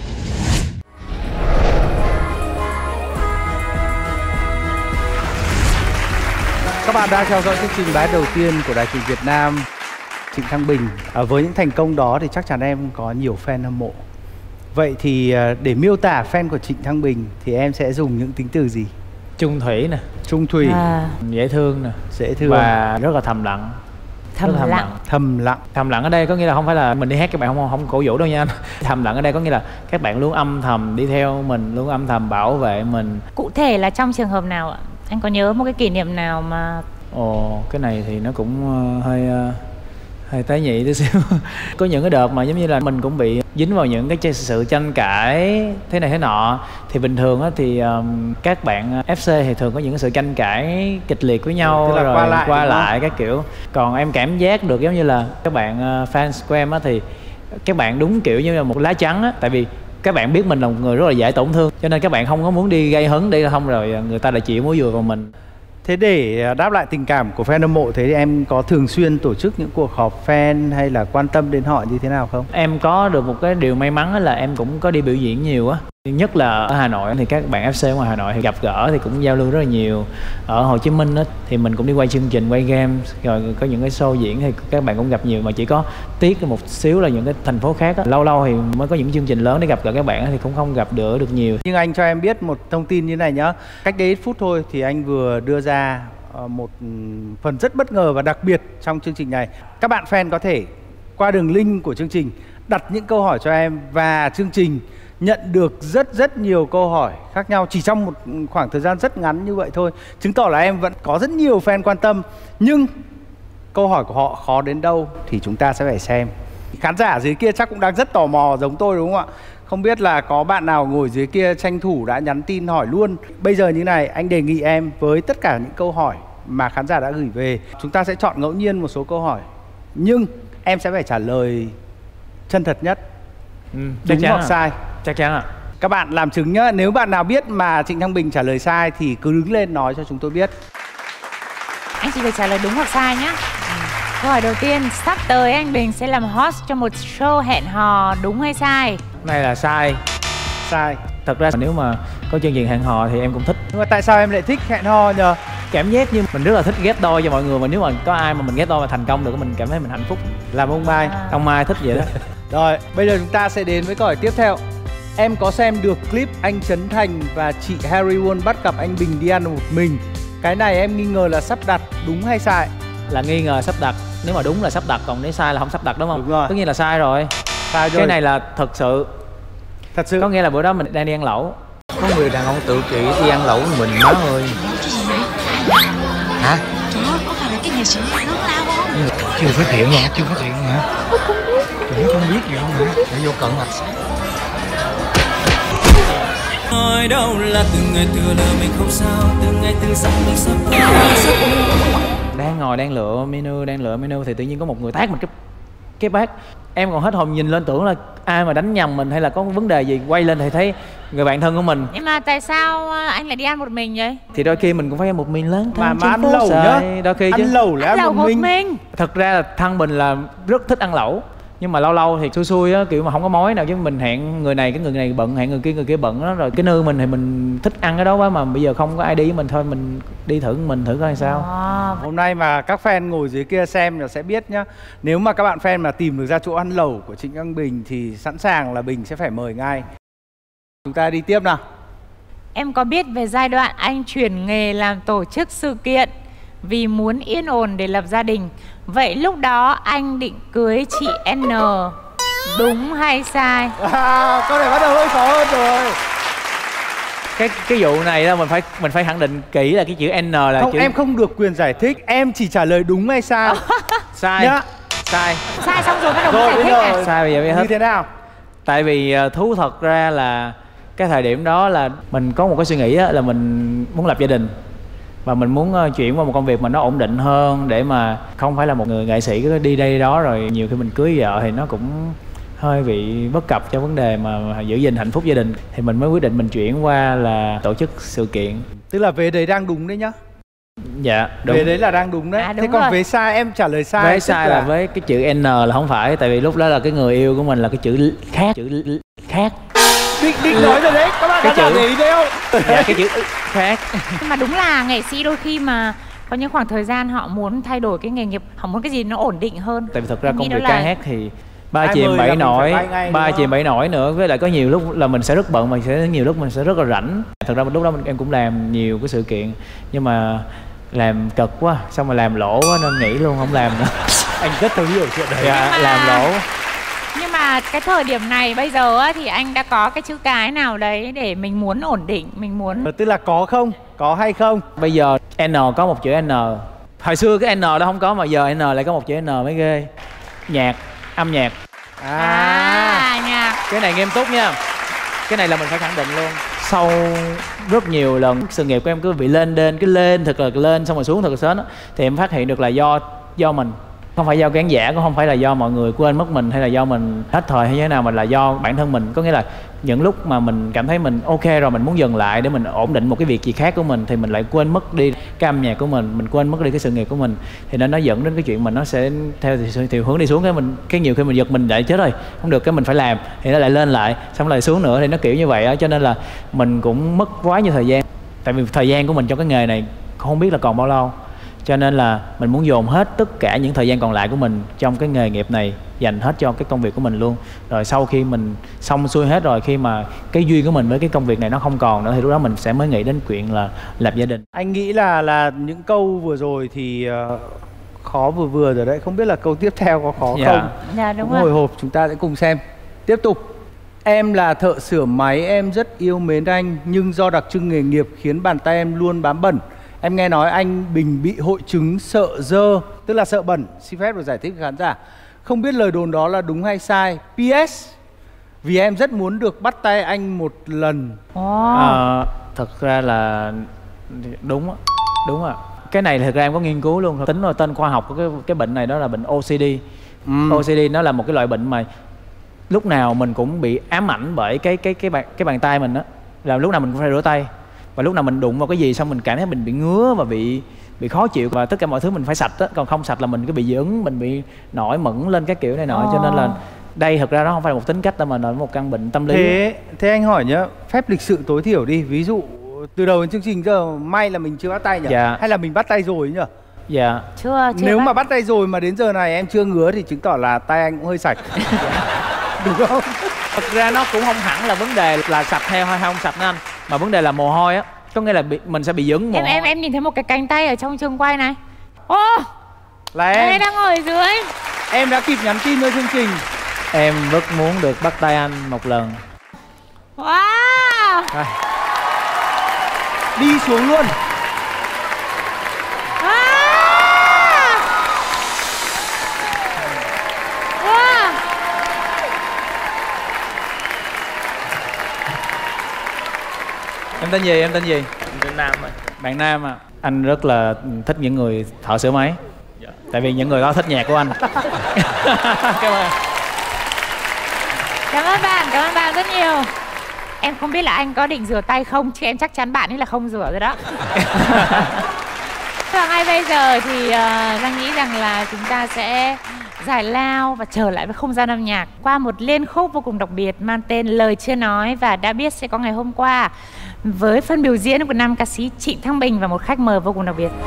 Các bạn đang theo dõi chương trình Bài hát đầu tiên của Đài Truyền hình Việt Nam. Trịnh Thăng Bình. À, với những thành công đó thì chắc chắn em có nhiều fan hâm mộ. Vậy thì để miêu tả fan của Trịnh Thăng Bình thì em sẽ dùng những tính từ gì? Chung thủy nè, Trung thủy, À, dễ thương nè, dễ thương và rất là thầm lặng. thầm Rất là lặng. thầm lặng. Thầm lặng ở đây có nghĩa là không phải là mình đi hát các bạn không không cổ vũ đâu nha anh. Thầm lặng ở đây có nghĩa là các bạn luôn âm thầm đi theo mình, luôn âm thầm bảo vệ mình. Cụ thể là trong trường hợp nào ạ? Anh có nhớ một cái kỷ niệm nào mà... Ồ, cái này thì nó cũng uh, hơi uh, hơi tế nhị tí xíu. Có những cái đợt mà giống như là mình cũng bị dính vào những cái sự tranh cãi thế này thế nọ. Thì bình thường á thì um, các bạn ép xê thì thường có những cái sự tranh cãi kịch liệt với nhau, Tức là rồi qua lại, qua đúng không? lại các kiểu. Còn em cảm giác được giống như là các bạn uh, fans của em á thì các bạn đúng kiểu như là một lá chắn á. Tại vì các bạn biết mình là một người rất là dễ tổn thương, cho nên các bạn không có muốn đi gây hấn đi, không rồi người ta lại chịu múa dùi vào mình. Thế để đáp lại tình cảm của fan hâm mộ, thế thì em có thường xuyên tổ chức những cuộc họp fan hay là quan tâm đến họ như thế nào không? Em có được một cái điều may mắn là em cũng có đi biểu diễn nhiều á. Nhất là ở Hà Nội thì các bạn ép xê ở ngoài Hà Nội thì gặp gỡ thì cũng giao lưu rất là nhiều. Ở Hồ Chí Minh á thì mình cũng đi quay chương trình, quay game, rồi có những cái show diễn thì các bạn cũng gặp nhiều. Mà chỉ có tiếc một xíu là những cái thành phố khác á, lâu lâu thì mới có những chương trình lớn để gặp gỡ các bạn thì cũng không gặp được được nhiều. Nhưng anh cho em biết một thông tin như này nhá. Cách đây ít phút thôi thì anh vừa đưa ra một phần rất bất ngờ và đặc biệt trong chương trình này. Các bạn fan có thể qua đường link của chương trình đặt những câu hỏi cho em, và chương trình nhận được rất rất nhiều câu hỏi khác nhau chỉ trong một khoảng thời gian rất ngắn như vậy thôi. Chứng tỏ là em vẫn có rất nhiều fan quan tâm. Nhưng câu hỏi của họ khó đến đâu thì chúng ta sẽ phải xem. Khán giả dưới kia chắc cũng đang rất tò mò giống tôi đúng không ạ? Không biết là có bạn nào ngồi dưới kia tranh thủ đã nhắn tin hỏi luôn. Bây giờ như này, anh đề nghị em với tất cả những câu hỏi mà khán giả đã gửi về, chúng ta sẽ chọn ngẫu nhiên một số câu hỏi, nhưng em sẽ phải trả lời chân thật nhất, ừ, đúng hoặc à. sai. Chắc chắn ạ. À. Các bạn làm chứng nhá. Nếu bạn nào biết mà Trịnh Thăng Bình trả lời sai thì cứ đứng lên nói cho chúng tôi biết. Anh chỉ phải trả lời đúng hoặc sai nhá. Câu hỏi đầu tiên, sắp tới anh Bình sẽ làm host cho một show hẹn hò, đúng hay sai? Này là sai. Sai. Thật ra nếu mà có chương trình hẹn hò thì em cũng thích. Nhưng mà tại sao em lại thích hẹn hò nhờ? Cảm giác như mình rất là thích ghép đôi cho mọi người, mà nếu mà có ai mà mình ghép đôi mà thành công được, mình cảm thấy mình hạnh phúc. Làm ông Mai. À. Ông Mai thích vậy đó. Rồi, bây giờ chúng ta sẽ đến với câu hỏi tiếp theo. Em có xem được clip anh Trấn Thành và chị Harry Won bắt gặp anh Bình đi ăn một mình. Cái này em nghi ngờ là sắp đặt, đúng hay sai? Là nghi ngờ sắp đặt. Nếu mà đúng là sắp đặt, còn nếu sai là không sắp đặt, đúng không? Đúng rồi. Tất nhiên là sai rồi. Sai rồi. Cái này là thật sự. Thật sự. Có nghĩa là bữa đó mình đang đi ăn lẩu. Có người đàn ông tự kỷ đi ăn lẩu mình, má ơi. Hả? Trời ơi, có phải là cái nghệ sĩ lớn lao không? Chưa phát hiện hả? Chưa phát hiện hả? Tưởng không biết gì không hả? Để vô cận à. Nói đâu là từng ngày tựa lờ mình không sao, từng ngày từng dặm mình sắp qua. Đang ngồi đang lựa menu, đang lựa menu thì tự nhiên có một người tát mình cái cái bát. Em còn hết hồn nhìn lên tưởng là ai mà đánh nhầm mình hay là có vấn đề gì, quay lên thì thấy người bạn thân của mình. Nhưng mà tại sao anh lại đi ăn một mình vậy? Thì đôi khi mình cũng phải ăn một mình lớn mà mà ăn lẩu nhá. Đôi khi ăn chứ. lẩu là ăn, ăn một mình. mình. Thật ra là Thăng Bình là rất thích ăn lẩu, nhưng mà lâu lâu thì xui xui á, kiểu mà không có mối nào chứ mình hẹn người này cái người này bận, hẹn người kia người kia bận đó, rồi cái nư mình thì mình thích ăn cái đó quá, mà bây giờ không có ai đi với mình thôi mình đi thử mình thử coi sao. À, Hôm nay mà các fan ngồi dưới kia xem là sẽ biết nhá. Nếu mà các bạn fan mà tìm được ra chỗ ăn lẩu của Trịnh Thăng Bình thì sẵn sàng là Bình sẽ phải mời ngay. Chúng ta đi tiếp nào. em có biết về giai đoạn anh chuyển nghề làm tổ chức sự kiện vì muốn yên ổn để lập gia đình. Vậy lúc đó anh định cưới chị N, đúng hay sai? À, câu này bắt đầu hơi khó hơn rồi. Cái cái vụ này đó mình phải mình phải khẳng định kỹ là cái chữ N là Không, chữ... em không được quyền giải thích. Em chỉ trả lời đúng hay sai. Sai. Nhá. Sai. Sai xong rồi bắt đầu Rồi mới giải bây thích giờ à? Sai bây giờ mới như hết. thế nào? Tại vì uh, thú thật ra là cái thời điểm đó là mình có một cái suy nghĩ á, là mình muốn lập gia đình và mình muốn uh, chuyển qua một công việc mà nó ổn định hơn, để mà không phải là một người nghệ sĩ cứ đi đây đi đó rồi nhiều khi mình cưới vợ thì nó cũng hơi bị bất cập cho vấn đề mà giữ gìn hạnh phúc gia đình, thì mình mới quyết định mình chuyển qua là tổ chức sự kiện. Tức là về đấy đang đúng đấy nhá. Dạ đúng. Về đấy là đang đúng đấy. À, đúng Thế còn rồi. về sai em trả lời sai. Với tức sai là với cái chữ N là không phải, tại vì lúc đó là cái người yêu của mình là cái chữ khác, chữ khác. Định định nói rồi đấy, các bạn Cái đã chữ- để ý đấy không? Dạ, cái chữ khác. Nhưng mà đúng là nghệ sĩ đôi khi mà có những khoảng thời gian họ muốn thay đổi cái nghề nghiệp, họ muốn cái gì nó ổn định hơn. Tại vì thật ra Em nghĩ công đó việc là- ca hát thì ba Ai chìm mời bảy là mình phải nổi, bay ngay, ba đúng chìm không? bảy nổi nữa, với lại có nhiều lúc là mình sẽ rất bận, mình sẽ nhiều lúc mình sẽ rất là rảnh. Thật ra lúc đó mình, em cũng làm nhiều cái sự kiện nhưng mà làm cực quá, xong rồi làm lỗ quá nên nghỉ luôn không làm nữa. Anh rất thấu hiểu chuyện đấy. Dạ, Nhưng mà- làm lỗ. Nhưng mà cái thời điểm này bây giờ á, thì anh đã có cái chữ cái nào đấy để mình muốn ổn định, mình muốn... Tức là có không? Có hay không? Bây giờ N có một chữ N. Hồi xưa cái N đó không có mà giờ N lại có một chữ N mới ghê. Nhạc, âm nhạc. À, À, nhạc. Cái này nghiêm túc nha. Cái này là mình phải khẳng định luôn. Sau rất nhiều lần sự nghiệp của em cứ bị lên đên, cứ lên thật là lên xong rồi xuống thật là sến á, thì em phát hiện được là do do mình, không phải do khán giả, cũng không phải là do mọi người quên mất mình hay là do mình hết thời hay như thế nào, mà là do bản thân mình. Có nghĩa là những lúc mà mình cảm thấy mình ok rồi, mình muốn dừng lại để mình ổn định một cái việc gì khác của mình, thì mình lại quên mất đi cái âm nhạc của mình, mình quên mất đi cái sự nghiệp của mình, thì nên nó dẫn đến cái chuyện mình nó sẽ theo thì, thì hướng đi xuống. Cái mình cái nhiều khi mình giật mình lại chết rồi không được, cái mình phải làm thì nó lại lên lại xong lại xuống nữa, thì nó kiểu như vậy á. Cho nên là mình cũng mất quá nhiều thời gian, tại vì thời gian của mình trong cái nghề này không biết là còn bao lâu, cho nên là mình muốn dồn hết tất cả những thời gian còn lại của mình trong cái nghề nghiệp này, dành hết cho cái công việc của mình luôn. Rồi sau khi mình xong xuôi hết rồi, khi mà cái duyên của mình với cái công việc này nó không còn nữa, thì lúc đó mình sẽ mới nghĩ đến chuyện là lập gia đình. anh nghĩ là là những câu vừa rồi thì uh, khó vừa vừa rồi đấy. Không biết là câu tiếp theo có khó Dạ. không? Dạ đúng Cũng hồi rồi. hộp, chúng ta sẽ cùng xem. Tiếp tục. Em là thợ sửa máy, em rất yêu mến anh, nhưng do đặc trưng nghề nghiệp khiến bàn tay em luôn bám bẩn. Em nghe nói anh Bình bị hội chứng sợ dơ, tức là sợ bẩn. Xin phép được giải thích với khán giả. Không biết lời đồn đó là đúng hay sai. pê ét Vì em rất muốn được bắt tay anh một lần. Ồ. Ờ, thật ra là đúng á, đúng ạ. Cái này thật ra em có nghiên cứu luôn, tính rồi tên khoa học của cái cái bệnh này đó là bệnh ô xê đê. Ừ. ô xê đê nó là một cái loại bệnh mà lúc nào mình cũng bị ám ảnh bởi cái cái cái bàn cái bàn tay mình đó, là lúc nào mình cũng phải rửa tay, và lúc nào mình đụng vào cái gì xong mình cảm thấy mình bị ngứa và bị bị khó chịu, và tất cả mọi thứ mình phải sạch á, còn không sạch là mình cứ bị dị ứng, mình bị nổi mẩn lên các kiểu này nọ. Ờ. Cho nên là đây thật ra nó không phải là một tính cách đâu mà nó là một căn bệnh tâm lý. Thế thế anh hỏi nhá, phép lịch sự tối thiểu đi, ví dụ từ đầu đến chương trình giờ may là mình chưa bắt tay nhỉ? Dạ. Hay là mình bắt tay rồi nhỉ? Dạ. Chưa, chưa Nếu bắt. mà bắt tay rồi mà đến giờ này em chưa ngứa thì chứng tỏ là tay anh cũng hơi sạch. Đúng không? Thật ra nó cũng không hẳn là vấn đề là sạch heo hay không sạch nha anh, mà vấn đề là mồ hôi á, có nghĩa là bị, mình sẽ bị dính mồ Em hôi. em em nhìn thấy một cái cánh tay ở trong trường quay này. Ô, Là em em đang ngồi ở dưới. em đã kịp nhắn tin cho chương trình. Em rất muốn được bắt tay anh một lần. Wow. Đây. Đi xuống luôn. Wow. Wow. Em tên gì? Em tên gì? Tên Nam ạ. Bạn Nam à. Anh rất là thích những người thợ sửa máy. Dạ. Tại vì những người đó thích nhạc của anh. Cảm ơn. Cảm ơn bạn, cảm ơn bạn rất nhiều. Em không biết là anh có định rửa tay không, chứ em chắc chắn bạn ấy là không rửa rồi đó. Và ngay bây giờ thì uh, Giang nghĩ rằng là chúng ta sẽ giải lao và trở lại với không gian âm nhạc qua một liên khúc vô cùng đặc biệt mang tên Lời Chưa Nói và Đã Biết Sẽ Có Ngày Hôm Qua, với phần biểu diễn của nam ca sĩ Trịnh Thăng Bình và một khách mời vô cùng đặc biệt.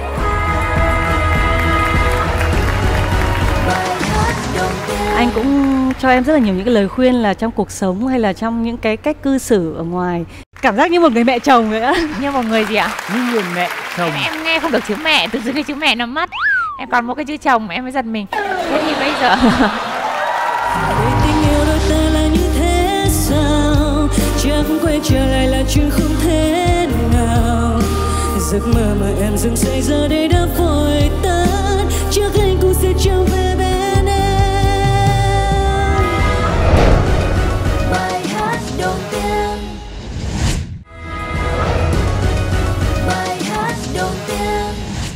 Anh cũng cho em rất là nhiều những cái lời khuyên là trong cuộc sống hay là trong những cái cách cư xử ở ngoài, cảm giác như một người mẹ chồng vậy á. Như một người gì ạ? Như người mẹ chồng. Em, em nghe không được chữ mẹ, từ cái chữ mẹ nó mất. Em còn một cái chữ chồng em mới giật mình. Thế thì bây giờ Tình yêu đôi ta là như thế sao? Chắc quay trở lại là chuyện không thể nào. Giấc mơ mà em dừng say giờ đây đã vội tan. Chắc anh cũng sẽ trở về bên em. Bài hát đầu tiên. Bài hát đầu tiên.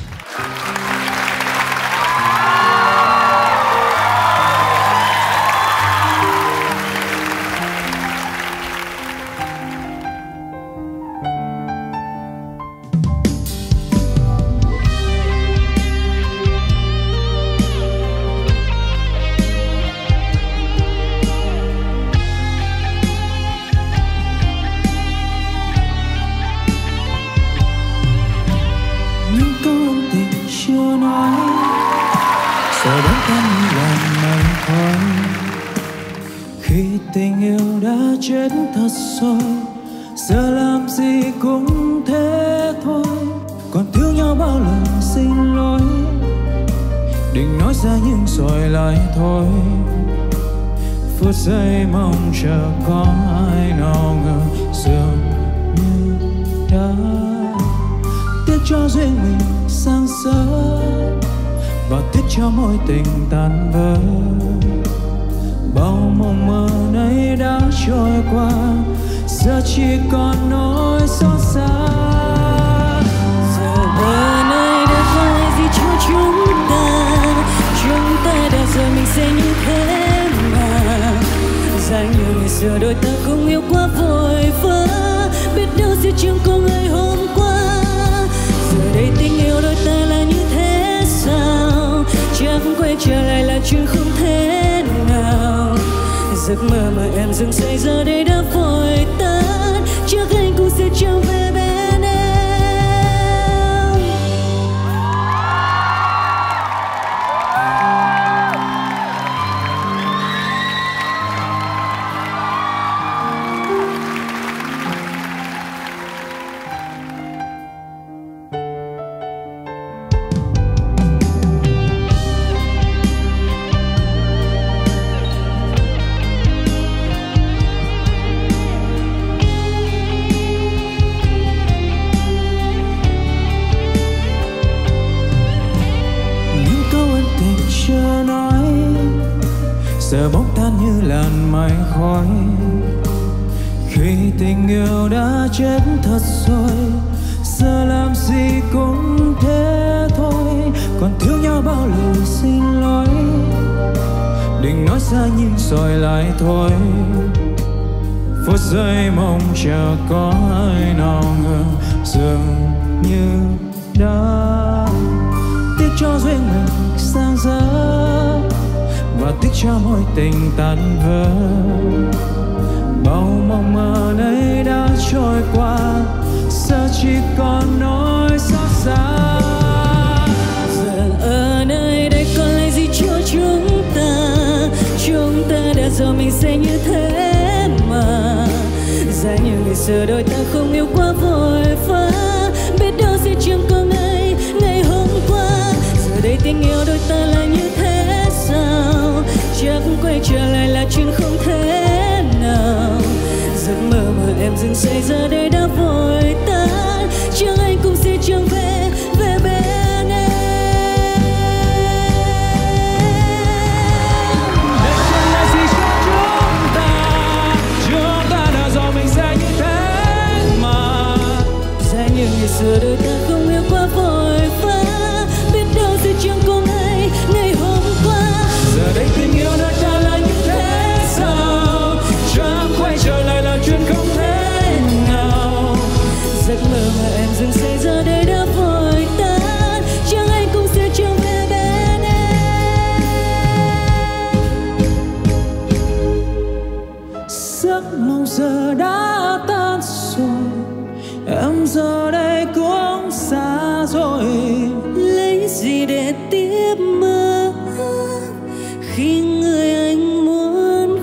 Những câu ân tình chưa nói, giờ đến ta như là mây khói. Khi tình yêu đã chết thật rồi, giờ làm gì cũng thế thôi. Còn thương nhau bao lần xin lỗi, định nói ra nhưng rồi lại thôi. Phút giây mong chờ có ai nào ngờ dường như đã tiếc cho duyên mình sang sớm và tiếc cho mối tình tan vỡ. Bao mộng mơ nay đã trôi qua, giờ chỉ còn nỗi xót xa. Giờ bờ này đã phải gì cho chúng ta, chúng ta đã rồi mình sẽ như thế mà. Dáng như ngày xưa đôi ta không yêu quá vội vã, biết đâu sẽ chẳng có ngày hôm qua. Giờ đây tình yêu đôi ta là như thế sao? Chắc quay trở lại là chuyện không thể nào. Giấc mơ mà em dừng say giờ đây đã vội tan. Chắc anh cũng sẽ trở về bên em. giờ bốc tan như làn mây khói. Khi tình yêu đã chết thật rồi, giờ làm gì cũng thế thôi. Còn thiếu nhau bao lời xin lỗi, định nói ra nhưng rồi lại thôi. Phút giây mong chờ có ai nào ngờ dường như đã tiếc cho duyên mình sang dở, và tiếc cho mối tình tan vỡ. Bao mong mơ này đã trôi qua, giờ chỉ còn nỗi xót xa. Giờ ở nơi đây còn lại gì cho chúng ta? Chúng ta đã do mình sẽ như thế mà. Giá như ngày xưa đôi ta không yêu quá vội vã, biết đâu sẽ chẳng có ngày ngày hôm qua. Giờ đây tình yêu đôi ta là như thế sao? Chắc quay trở lại là chuyện không thể nào. Giấc mơ mà em dừng say giờ đây đã vội tan, chẳng anh cũng sẽ chẳng về về bên em. Đây chẳng là gì cho chúng ta, chúng ta đã do mình sẽ như thế mà. Giá như ngày xưa đôi ta không yêu quá vội vã, biết đâu sẽ chẳng có ngày ngày hôm qua. Giờ đây tình yêu đôi ta là như thế sao? Chẳng quay trở lại là chuyện không thể nào. Giấc mơ mà em dừng say giờ đây đã vội tan, chẳng anh cũng sẽ trở về bên em. Giấc mộng giờ đã tan rồi, em giờ đây cũng xa rồi. Lấy gì để tiếp mơ khi người anh muốn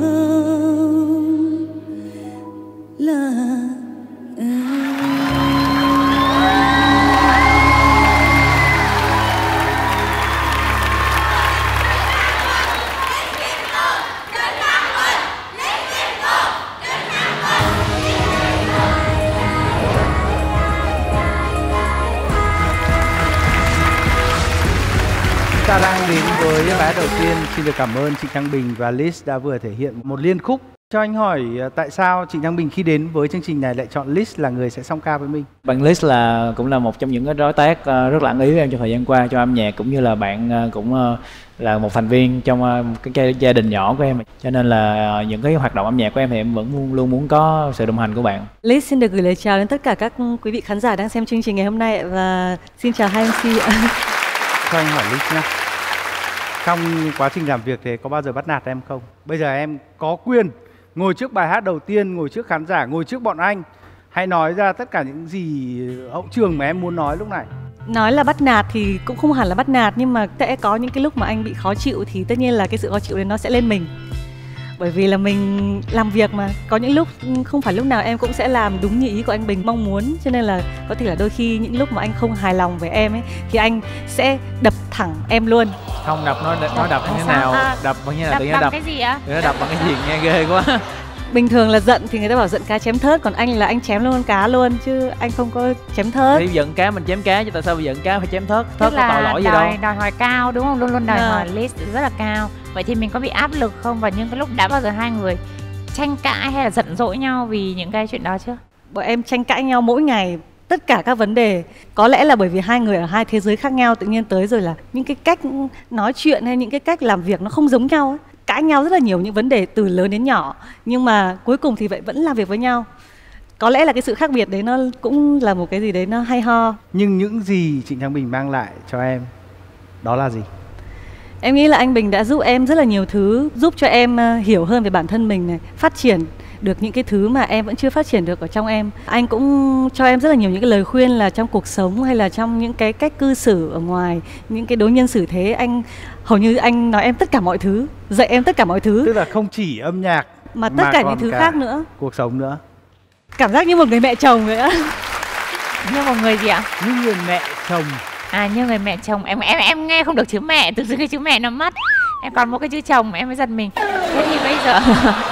không là em. Ta đang đến với bài hát đầu tiên. Xin được cảm ơn Trịnh Thăng Bình và Liz đã vừa thể hiện một liên khúc. Cho anh hỏi tại sao Trịnh Thăng Bình khi đến với chương trình này lại chọn Liz là người sẽ song ca với mình? Bạn Liz là cũng là một trong những cái đối tác uh, rất là ưng ý với em trong thời gian qua cho âm nhạc, cũng như là bạn uh, cũng uh, là một thành viên trong uh, cái gia đình nhỏ của em, cho nên là uh, những cái hoạt động âm nhạc của em thì em vẫn luôn, luôn muốn có sự đồng hành của bạn. Liz xin được gửi lời chào đến tất cả các quý vị khán giả đang xem chương trình ngày hôm nay, và xin chào hai em xê. Cho anh hỏi Liz nhé, trong quá trình làm việc thì có bao giờ bắt nạt em không? Bây giờ em có quyền ngồi trước bài hát đầu tiên, ngồi trước khán giả, ngồi trước bọn anh, hãy nói ra tất cả những gì hậu trường mà em muốn nói lúc này. Nói là bắt nạt thì cũng không hẳn là bắt nạt, nhưng mà sẽ có những cái lúc mà anh bị khó chịu thì tất nhiên là cái sự khó chịu đấy nó sẽ lên mình. Bởi vì là mình làm việc mà, có những lúc không phải lúc nào em cũng sẽ làm đúng như ý của anh Bình mong muốn. Cho nên là có thể là đôi khi những lúc mà anh không hài lòng với em ấy thì anh sẽ đập thẳng em luôn. Không, đập nó nó đập như thế nào? À, Đập bằng như thế nào? đập Tự nhiên bằng đập cái gì ạ? Tự nhiên đập bằng cái gì nghe ghê quá. Bình thường là giận thì người ta bảo giận cá chém thớt, còn anh là anh chém luôn con cá luôn, chứ anh không có chém thớt. Thì giận cá mình chém cá, chứ tại sao giận cá phải chém thớt? Thớt Tức có tội lỗi gì đòi, đâu. đòi hỏi cao đúng không? Luôn luôn đòi À. hỏi Liz rất là cao. Vậy thì mình có bị áp lực không? Và những cái lúc đã bao giờ hai người tranh cãi hay là giận dỗi nhau vì những cái chuyện đó chưa? Bọn em tranh cãi nhau mỗi ngày, tất cả các vấn đề. Có lẽ là bởi vì hai người ở hai thế giới khác nhau, tự nhiên tới rồi là những cái cách nói chuyện hay những cái cách làm việc nó không giống nhau ấy. Cãi nhau rất là nhiều những vấn đề từ lớn đến nhỏ, nhưng mà cuối cùng thì vậy vẫn làm việc với nhau. Có lẽ là cái sự khác biệt đấy nó cũng là một cái gì đấy nó hay ho. Nhưng những gì Trịnh Thăng Bình mang lại cho em đó là gì? Em nghĩ là anh Bình đã giúp em rất là nhiều thứ, giúp cho em uh, hiểu hơn về bản thân mình này, phát triển được những cái thứ mà em vẫn chưa phát triển được ở trong em. Anh cũng cho em rất là nhiều những cái lời khuyên là trong cuộc sống hay là trong những cái cách cư xử ở ngoài, những cái đối nhân xử thế, anh hầu như anh nói em tất cả mọi thứ, dạy em tất cả mọi thứ. Tức là không chỉ âm nhạc Mà tất cả còn những thứ cả khác nữa. cuộc sống nữa. Cảm giác như một người mẹ chồng vậy á. Như một người gì ạ? Như người mẹ chồng. À, như người mẹ chồng. Em em em nghe không được chữ mẹ, tự dưng cái chữ mẹ nó mất. Em còn một cái chữ chồng em mới giật mình. Thế thì bây giờ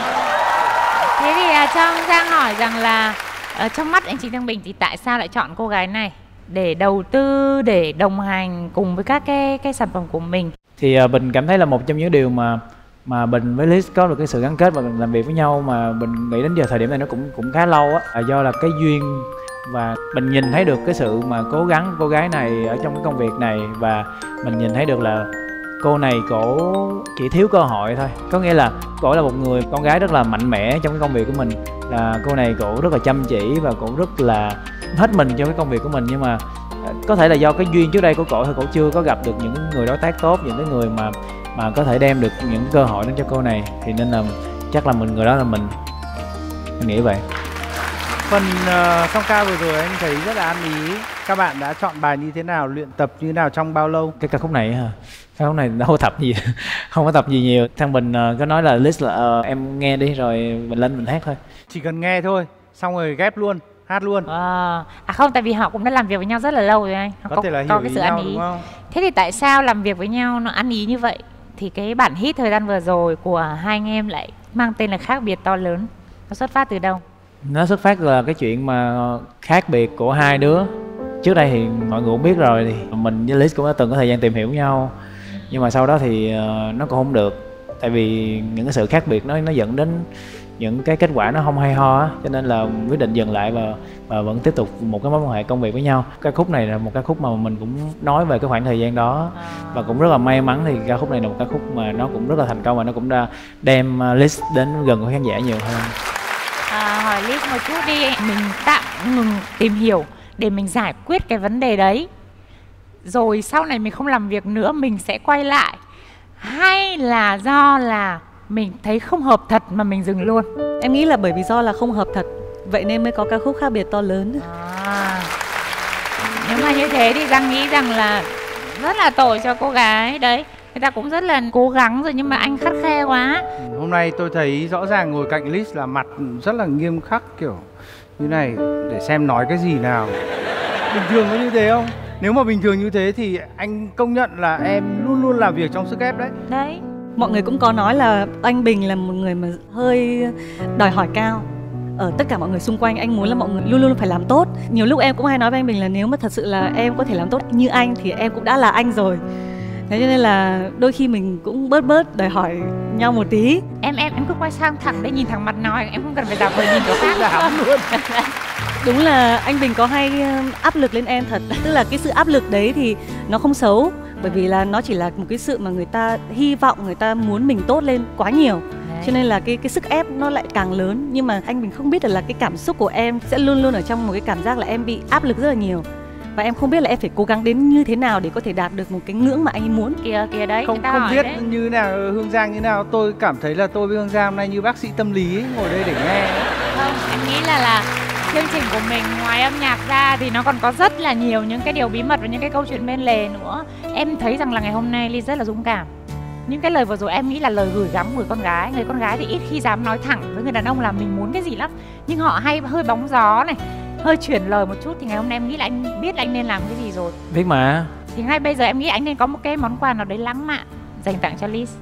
thế thì à, cho ông Giang hỏi rằng là ở trong mắt anh Trịnh Thăng Bình thì tại sao lại chọn cô gái này để đầu tư, để đồng hành cùng với các cái cái sản phẩm của mình? Thì uh, Bình cảm thấy là một trong những điều mà mà Bình với Liz có được cái sự gắn kết và mình làm việc với nhau mà mình nghĩ đến giờ thời điểm này nó cũng cũng khá lâu á, là do là cái duyên và mình nhìn thấy được cái sự mà cố gắng cô gái này ở trong cái công việc này, và mình nhìn thấy được là cô này cổ chỉ thiếu cơ hội thôi. Có nghĩa là cổ là một người con gái rất là mạnh mẽ trong cái công việc của mình, là cô này cổ rất là chăm chỉ và cổ rất là hết mình cho cái công việc của mình, nhưng mà có thể là do cái duyên trước đây của cổ thì cổ chưa có gặp được những người đối tác tốt, những cái người mà mà có thể đem được những cơ hội đến cho cô này, thì nên là chắc là mình người đó là mình, mình nghĩ vậy. Phần uh, song ca vừa rồi anh thấy rất là ăn ý. Các bạn đã chọn bài như thế nào, luyện tập như thế nào, trong bao lâu? Cái ca khúc này hả? Ca khúc này đâu có tập gì, không có tập gì nhiều. Thằng Bình uh, có nói là Liz là uh, em nghe đi rồi mình lên mình hát thôi. Chỉ cần nghe thôi, xong rồi ghép luôn, hát luôn. À, à không, tại vì họ cũng đã làm việc với nhau rất là lâu rồi anh. Họ có, có thể là hiểu có cái ý sự nhau, ăn ý. đúng không? Thế thì tại sao làm việc với nhau nó ăn ý như vậy? Thì cái bản hit thời gian vừa rồi của hai anh em lại mang tên là Khác Biệt To Lớn. Nó xuất phát từ đâu? Nó xuất phát là cái chuyện mà khác biệt của hai đứa. Trước đây thì mọi người cũng biết rồi, thì mình với Liz cũng đã từng có thời gian tìm hiểu nhau, nhưng mà sau đó thì uh, nó cũng không được, tại vì những cái sự khác biệt nó nó dẫn đến những cái kết quả nó không hay ho á, cho nên là quyết định dừng lại và và vẫn tiếp tục một cái mối quan hệ công việc với nhau. Ca khúc này là một ca khúc mà mình cũng nói về cái khoảng thời gian đó, và cũng rất là may mắn thì ca khúc này là một ca khúc mà nó cũng rất là thành công và nó cũng đã đem Liz đến gần với khán giả nhiều hơn. À, hỏi Liz một chút đi, mình tạm ngừng tìm hiểu để mình giải quyết cái vấn đề đấy, rồi sau này mình không làm việc nữa mình sẽ quay lại, hay là do là mình thấy không hợp thật mà mình dừng luôn? Em nghĩ là bởi vì do là không hợp thật, vậy nên mới có ca khúc Khác Biệt To Lớn. À, nếu mà như thế thì Giang nghĩ rằng là rất là tội cho cô gái đấy. Người ta cũng rất là cố gắng rồi nhưng mà anh khắt khe quá. Hôm nay tôi thấy rõ ràng ngồi cạnh Liz là mặt rất là nghiêm khắc kiểu như này, để xem nói cái gì nào. Bình thường có như thế không? Nếu mà bình thường như thế thì anh công nhận là em luôn luôn làm việc trong sức ép đấy. Đấy. Mọi người cũng có nói là anh Bình là một người mà hơi đòi hỏi cao. Ở tất cả mọi người xung quanh anh muốn là mọi người luôn luôn phải làm tốt. Nhiều lúc em cũng hay nói với anh Bình là nếu mà thật sự là em có thể làm tốt như anh thì em cũng đã là anh rồi. Thế cho nên là đôi khi mình cũng bớt bớt đòi hỏi nhau một tí. Em em em cứ quay sang thẳng để nhìn thẳng mặt nói, em không cần phải giả vờ nhìn chỗ khác giảm luôn. Đúng là anh Bình có hay áp lực lên em thật. Tức là cái sự áp lực đấy thì nó không xấu, bởi vì là nó chỉ là một cái sự mà người ta hy vọng, người ta muốn mình tốt lên quá nhiều. Đấy. Cho nên là cái cái sức ép nó lại càng lớn. Nhưng mà anh Bình không biết được là cái cảm xúc của em sẽ luôn luôn ở trong một cái cảm giác là em bị áp lực rất là nhiều. Và em không biết là em phải cố gắng đến như thế nào để có thể đạt được một cái ngưỡng mà anh ấy muốn. Kìa kìa đấy, Không không biết đấy. Như nào Hương Giang như nào. Tôi cảm thấy là tôi với Hương Giang hôm nay như bác sĩ tâm lý ấy, ngồi đây để nghe. Không, em nghĩ là là chương trình của mình ngoài âm nhạc ra thì nó còn có rất là nhiều những cái điều bí mật và những cái câu chuyện bên lề nữa. Em thấy rằng là ngày hôm nay Ly rất là dũng cảm. Những cái lời vừa rồi em nghĩ là lời gửi gắm người con gái. Người con gái thì ít khi dám nói thẳng với người đàn ông là mình muốn cái gì lắm, nhưng họ hay hơi bóng gió này, hơi chuyển lời một chút. Thì ngày hôm nay em nghĩ là anh biết là anh nên làm cái gì rồi. Biết mà. Thì ngay bây giờ em nghĩ anh nên có một cái món quà nào đấy lãng mạn dành tặng cho Liz.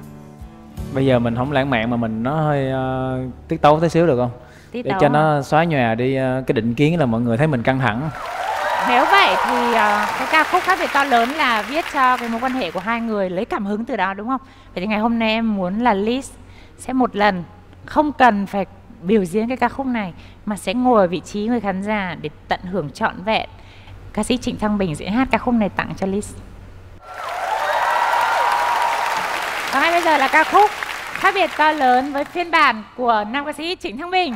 Bây giờ mình không lãng mạn mà mình nó hơi uh, tiết tấu tí xíu được không? Tiết để tấu cho không? Nó xóa nhòa đi uh, cái định kiến là mọi người thấy mình căng thẳng. Nếu vậy thì uh, cái ca khúc Khác Biệt To Lớn là viết cho cái mối quan hệ của hai người, lấy cảm hứng từ đó đúng không? Vậy thì ngày hôm nay em muốn là Liz sẽ một lần không cần phải biểu diễn cái ca khúc này mà sẽ ngồi ở vị trí người khán giả để tận hưởng trọn vẹn. Ca sĩ Trịnh Thăng Bình sẽ hát ca khúc này tặng cho Liz. Và ngay bây giờ là ca khúc Khác Biệt To Lớn với phiên bản của nam ca sĩ Trịnh Thăng Bình.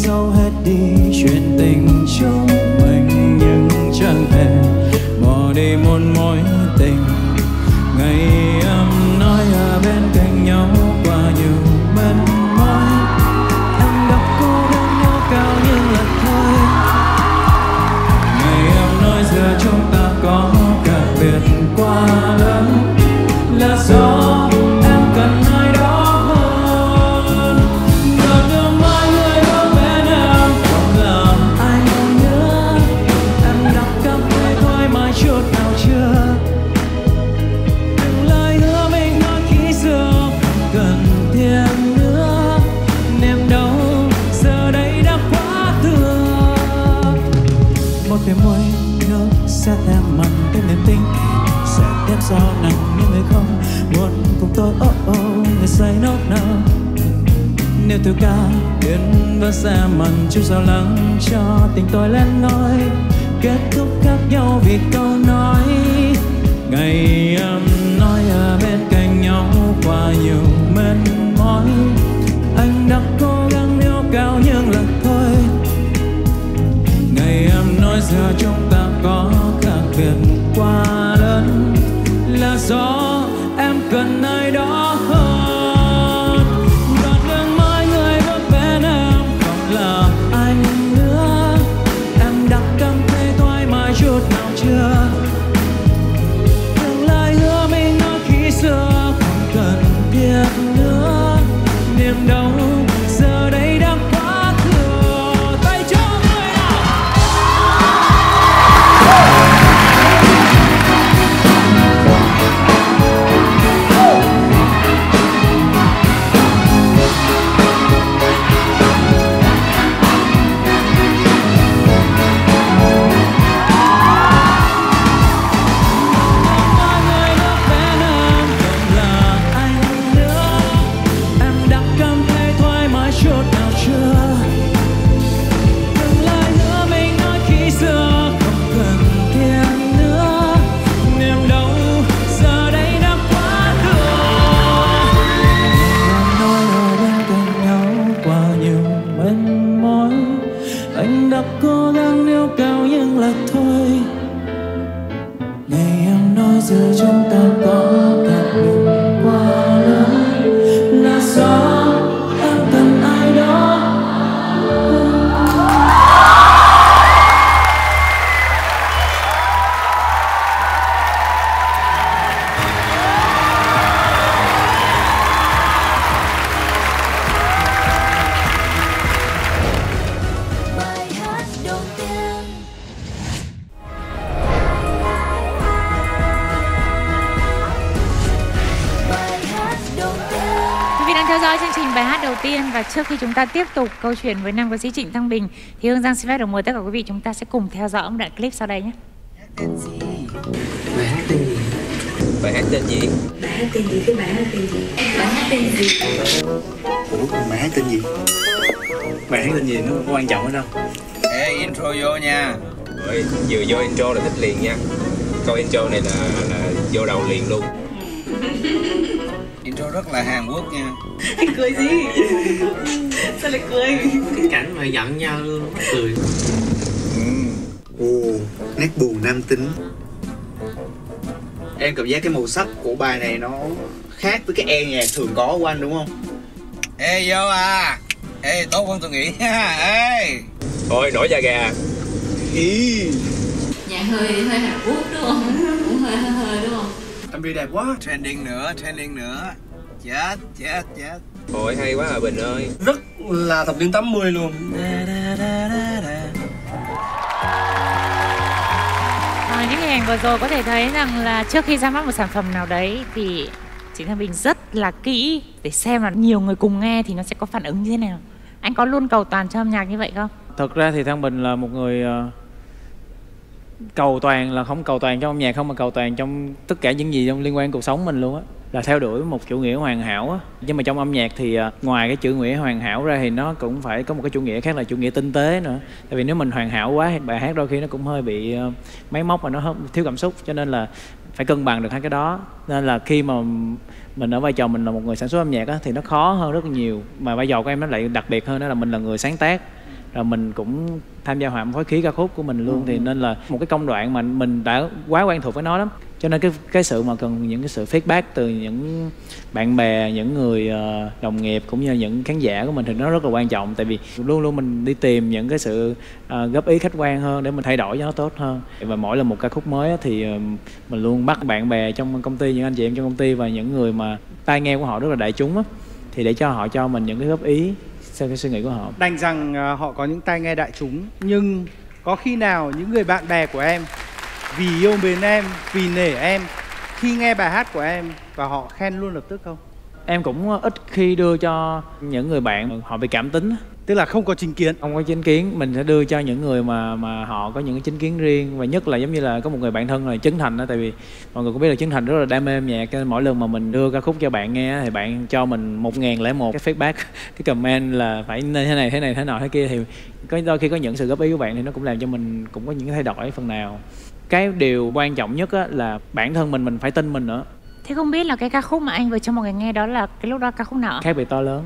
dấu hết đi chuyện tình chúng mình, nhưng chẳng thể bỏ đi một mối tình. Ngày em nói ở bên cạnh nhau qua nhiều mệt mỏi, em đã cố gắng nhau cao nhưng là thôi. Ngày em nói giờ chúng ta có khác biệt quá lớn, là do em cần ai đó hơn. Đợt đưa mai người bước bên em không làm anh nhớ, em đã cảm thấy thoải mái chút nào chưa? Từng lời hứa mình nói khi xưa không cần thiết nữa, niềm đau giờ đây đã quá thừa. Một đêm môi nước sẽ thêm mặn thêm niềm tin, sẽ tiếp sau nặng những người không muốn cùng tôi. Oh oh, người say nốt nào nếu từ ca đến vẫn sẽ mặn chút sao lắng cho tình tôi lên ngôi. Kết thúc khác nhau vì câu nói. Ngày em nói ở bên cạnh nhau qua nhiều mệt mỏi, anh đã cố gắng níu cao nhưng là thôi. Ngày em nói giờ chúng ta có khác biệt quá lớn, là do em cần ai đó hơn. Đoạn đường mai người bước bên em không là anh nữa, em đã cảm thấy thoải mái chút nào chưa? Từng lời hứa mình nói khi xưa không cần thiết nữa, niềm đau giờ đây đã quá thừa. Tay cho người nào. Anh đã cố gắng níu cao nhưng là thôi. Ngày em nói giờ chúng ta có khác biệt quá lớn, là do em cần ai đó. Theo dõi chương trình bài hát đầu tiên, và trước khi chúng ta tiếp tục câu chuyện với nam ca sĩ Trịnh Thăng Bình thì Hương Giang xin phép được mời tất cả quý vị chúng ta sẽ cùng theo dõi một đoạn clip sau đây nhé. Bài hát tên gì? Bài hát tên gì? Bài hát tên gì? Cái bài hát tên gì? Bài hát tên gì? Ủa, bài hát tên gì? Bài hát tên gì nó không quan trọng ở đâu. Ê, intro vô nha. Rồi, vừa vô intro là thích liền nha. Câu intro này là, là vô đầu liền luôn. Intro rất là Hàn Quốc nha. Anh cười gì? Sao lại cười? Cái cảnh mà giận nhau luôn, mắc cười. Ừ. Ồ, nét buồn nam tính. Em cảm giác cái màu sắc của bài này nó khác với cái e nhạc thường có của anh đúng không? Ê vô à. Ê, tốt hơn tôi nghĩ ha. Ê. Thôi, nổi da gà. Ý. Nhạc hơi hơi Hàn Quốc đúng không? Cũng hơi hơi hơi đúng không? Em bị đẹp quá. Trending nữa, trending nữa. Chết, chết, chết. Ôi hay quá à Bình ơi. Rất là thập niên tám mươi luôn. À, những hình ảnh vừa rồi có thể thấy rằng là trước khi ra mắt một sản phẩm nào đấy thì Trịnh Thăng Bình rất là kỹ để xem là nhiều người cùng nghe thì nó sẽ có phản ứng như thế nào. Anh có luôn cầu toàn cho âm nhạc như vậy không? Thật ra thì Thăng Bình là một người uh, cầu toàn, là không cầu toàn trong âm nhạc không, mà cầu toàn trong tất cả những gì trong liên quan cuộc sống mình luôn á, là theo đuổi một chủ nghĩa hoàn hảo á. Nhưng mà trong âm nhạc thì uh, ngoài cái chủ nghĩa hoàn hảo ra thì nó cũng phải có một cái chủ nghĩa khác là chủ nghĩa tinh tế nữa. Tại vì nếu mình hoàn hảo quá thì bài hát đôi khi nó cũng hơi bị uh, máy móc và nó thiếu cảm xúc, cho nên là phải cân bằng được hai cái đó. Nên là khi mà mình ở vai trò mình là một người sản xuất âm nhạc á, thì nó khó hơn rất là nhiều. Mà vai trò của em nó lại đặc biệt hơn, đó là mình là người sáng tác, rồi mình cũng tham gia hòa âm phối khí ca khúc của mình luôn. Ừ. Thì nên là một cái công đoạn mà mình đã quá quen thuộc với nó lắm, cho nên cái cái sự mà cần những cái sự feedback từ những bạn bè, những người uh, đồng nghiệp cũng như những khán giả của mình thì nó rất là quan trọng. Tại vì luôn luôn mình đi tìm những cái sự uh, góp ý khách quan hơn để mình thay đổi cho nó tốt hơn. Và mỗi lần một ca khúc mới thì uh, mình luôn bắt bạn bè trong công ty, những anh chị em trong công ty và những người mà tai nghe của họ rất là đại chúng á, thì để cho họ cho mình những cái góp ý theo cái suy nghĩ của họ. Đành rằng uh, họ có những tai nghe đại chúng, nhưng có khi nào những người bạn bè của em vì yêu mến em, vì nể em, khi nghe bài hát của em và họ khen luôn lập tức không? Em cũng ít khi đưa cho những người bạn họ bị cảm tính, tức là không có chính kiến. Không có chính kiến, mình sẽ đưa cho những người mà mà họ có những cái chính kiến riêng. Và nhất là giống như là có một người bạn thân là Trấn Thành đó. Tại vì mọi người cũng biết là Trấn Thành rất là đam mê âm nhạc, nên mỗi lần mà mình đưa ca khúc cho bạn nghe thì bạn cho mình một ngàn lẻ một cái feedback, cái comment là phải nên thế này thế này thế nọ thế kia. Thì có đôi khi có những sự góp ý của bạn thì nó cũng làm cho mình cũng có những cái thay đổi phần nào. Cái điều quan trọng nhất á, là bản thân mình mình phải tin mình nữa. Thế không biết là cái ca khúc mà anh vừa cho mọi người nghe đó là cái lúc đó ca khúc nào? Khác biệt to lớn.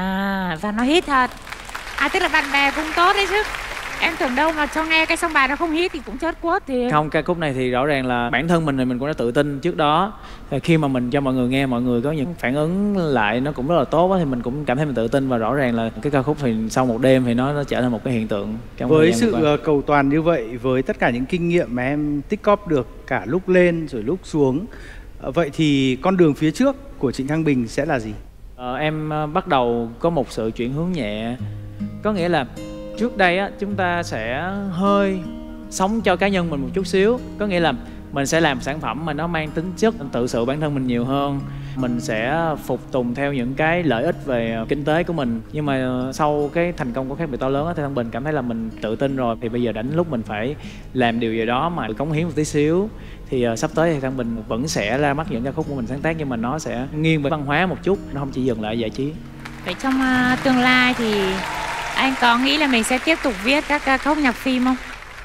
À, và nó hit thật. À, tức là bạn bè cũng tốt đấy chứ. Em tưởng đâu mà cho nghe cái xong bài nó không hit thì cũng chết quất thì. Không, ca khúc này thì rõ ràng là bản thân mình thì mình cũng đã tự tin trước đó. Khi mà mình cho mọi người nghe, mọi người có những phản ứng lại nó cũng rất là tốt thì mình cũng cảm thấy mình tự tin. Và rõ ràng là cái ca khúc thì sau một đêm thì nó, nó trở thành một cái hiện tượng. Với sự cầu toàn như vậy, với tất cả những kinh nghiệm mà em tích cóp được cả lúc lên rồi lúc xuống, vậy thì con đường phía trước của Trịnh Thăng Bình sẽ là gì? Ờ, em bắt đầu có một sự chuyển hướng nhẹ. Có nghĩa là trước đây á, chúng ta sẽ hơi sống cho cá nhân mình một chút xíu. Có nghĩa là mình sẽ làm sản phẩm mà nó mang tính chất tự sự bản thân mình nhiều hơn. Mình sẽ phục tùng theo những cái lợi ích về kinh tế của mình. Nhưng mà sau cái thành công của Khác Biệt To Lớn á, thì Thăng Bình cảm thấy là mình tự tin rồi. Thì bây giờ đến lúc mình phải làm điều gì đó mà cống hiến một tí xíu. Thì uh, sắp tới thì Thăng Bình vẫn sẽ ra mắt những ca khúc của mình sáng tác, nhưng mà nó sẽ nghiêng về văn hóa một chút, nó không chỉ dừng lại giải trí. Vậy trong uh, tương lai thì anh có nghĩ là mình sẽ tiếp tục viết các ca khúc nhạc phim không?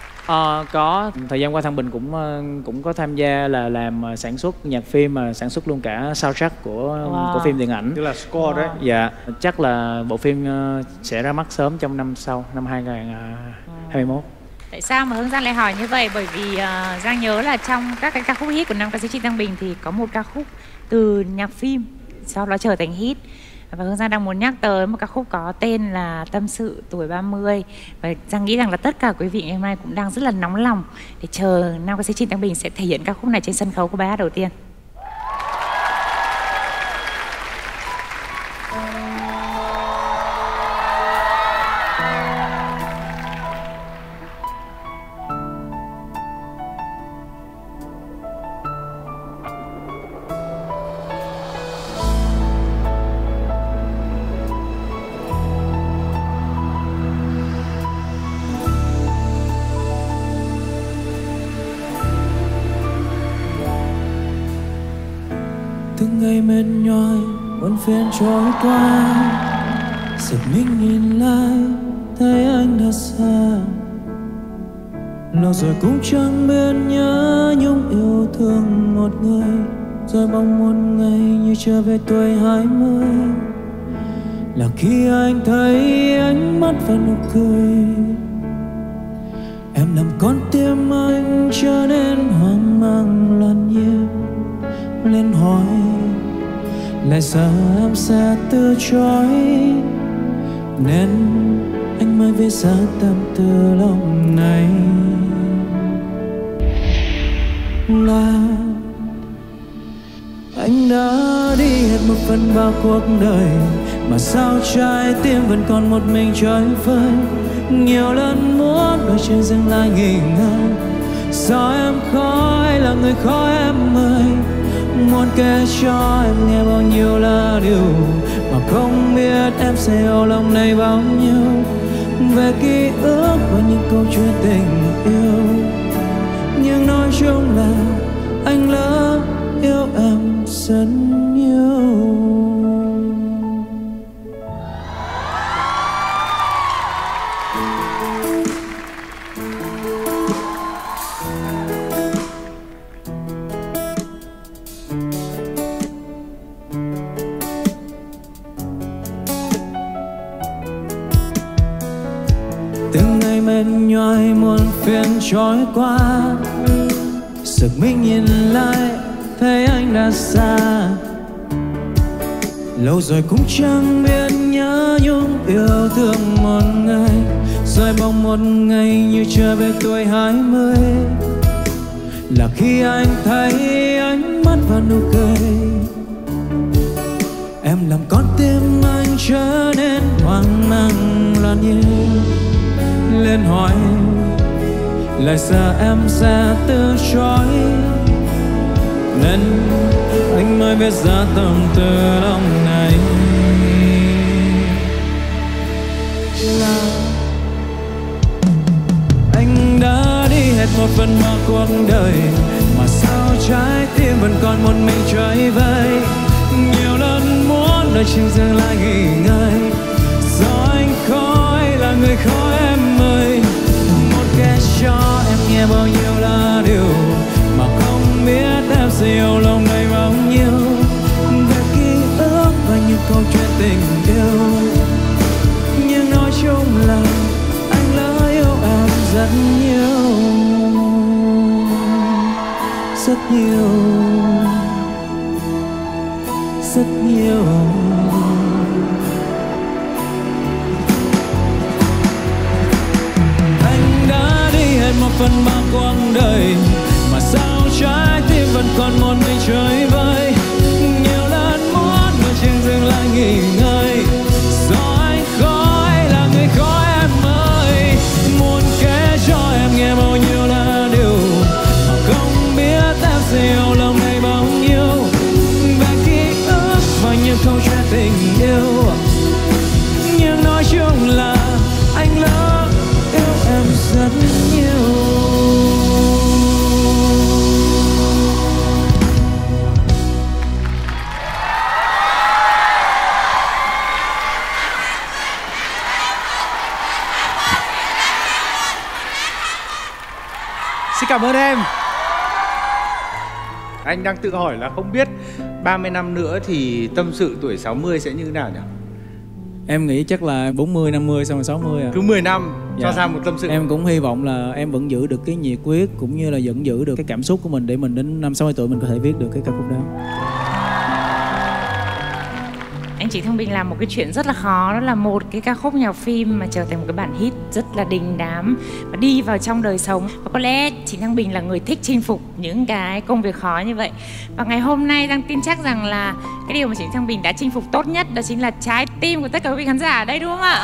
Ờ, có. Thời gian qua Thăng Bình cũng uh, cũng có tham gia là làm uh, sản xuất nhạc phim, mà sản xuất luôn cả soundtrack của wow. của phim điện ảnh. Tức là score wow. đấy. Dạ, chắc là bộ phim uh, sẽ ra mắt sớm trong năm sau, năm hai nghìn hai mươi mốt. Tại sao mà Hương Giang lại hỏi như vậy? Bởi vì uh, Giang nhớ là trong các cái ca khúc hit của nam ca sĩ Trịnh Thăng Bình thì có một ca khúc từ nhạc phim sau đó trở thành hit. Và Hương Giang đang muốn nhắc tới một ca khúc có tên là Tâm Sự Tuổi ba mươi. Và Giang nghĩ rằng là tất cả quý vị ngày hôm nay cũng đang rất là nóng lòng để chờ nam ca sĩ Trịnh Thăng Bình sẽ thể hiện ca khúc này trên sân khấu của bài hát đầu tiên. Từng ngày mệt nhòi buồn phiền trôi qua, giật mình nhìn lại thấy anh đã xa. Lâu rồi cũng chẳng biết nhớ nhung yêu thương một người, rồi bỗng một ngày như trở về tuổi hai mươi, là khi anh thấy ánh mắt và nụ cười. Em làm con tim anh trở nên hoang mang loạn nhịp, lên hỏi lại giờ em sẽ từ chối, nên anh mới viết ra tâm tư lòng này. Là anh đã đi hết một phần ba cuộc đời, mà sao trái tim vẫn còn một mình trôi vơi. Nhiều lần muốn đôi chân dừng lại nghỉ ngơi, sao em khó, hay là người khó em ơi. Muốn kể cho em nghe bao nhiêu là điều mà không biết em sẽ yêu lòng này bao nhiêu. Về ký ức và những câu chuyện tình yêu, nhưng nói chung là anh lỡ yêu em rất nhiều. mệt nhoài muôn phiền trôi qua. Sực mình nhìn lại thấy anh đã xa, lâu rồi cũng chẳng biết nhớ nhung yêu thương một ngày, rồi bỗng một ngày như trở về tuổi hai mươi, là khi anh thấy ánh mắt và nụ cười. Em làm con tim anh trở nên hoang mang loạn nhịp, lên hỏi lại giờ em sẽ từ chối, nên anh mới biết ra tâm tư lòng này. Là anh đã đi hết một phần ba cuộc đời, mà sao trái tim vẫn còn một mình chơi vơi. Nhiều lần muốn nơi chim dừng lại nghỉ ngơi, do anh khói là người khó em ơi. Muốn kể cho em nghe bao nhiêu là điều mà không biết em sẽ yêu lòng này bao nhiêu, về ký ức và những câu chuyện tình yêu. Nhưng nói chung là anh lỡ yêu em rất nhiều, rất nhiều, rất nhiều. Anh đã đi hết một phần ba cuộc đời, mà sao trái tim vẫn còn một mình chơi vơi. Nhiều lần muốn người trên dừng lại nghỉ ngơi, do anh khói là người khó em ơi. Muốn kể cho em nghe bao nhiêu là điều mà không biết em sẽ yêu lòng này bao nhiêu, về ký ức và những câu chuyện tình yêu. Nhưng nói chung là anh lỡ yêu em rất nhiều. Xin cảm ơn em. Anh đang tự hỏi là không biết ba mươi năm nữa thì tâm sự tuổi sáu mươi sẽ như thế nào nhỉ? Em nghĩ chắc là bốn mươi, năm mươi xong rồi sáu mươi à. Cứ mười năm cho Dạ. ra một tâm sự. Em cũng hy vọng là em vẫn giữ được cái nhiệt huyết cũng như là vẫn giữ được cái cảm xúc của mình để mình đến năm sáu mươi tuổi mình có thể viết được cái ca khúc đó. Anh Trịnh Thăng Bình làm một cái chuyện rất là khó, đó là một cái ca khúc nhạc phim mà trở thành một cái bản hit rất là đình đám và đi vào trong đời sống. Và có lẽ Trịnh Thăng Bình là người thích chinh phục những cái công việc khó như vậy. Và ngày hôm nay Giang tin chắc rằng là cái điều mà Trịnh Thăng Bình đã chinh phục tốt nhất đó chính là trái tim của tất cả quý vị khán giả ở đây, đúng không ạ?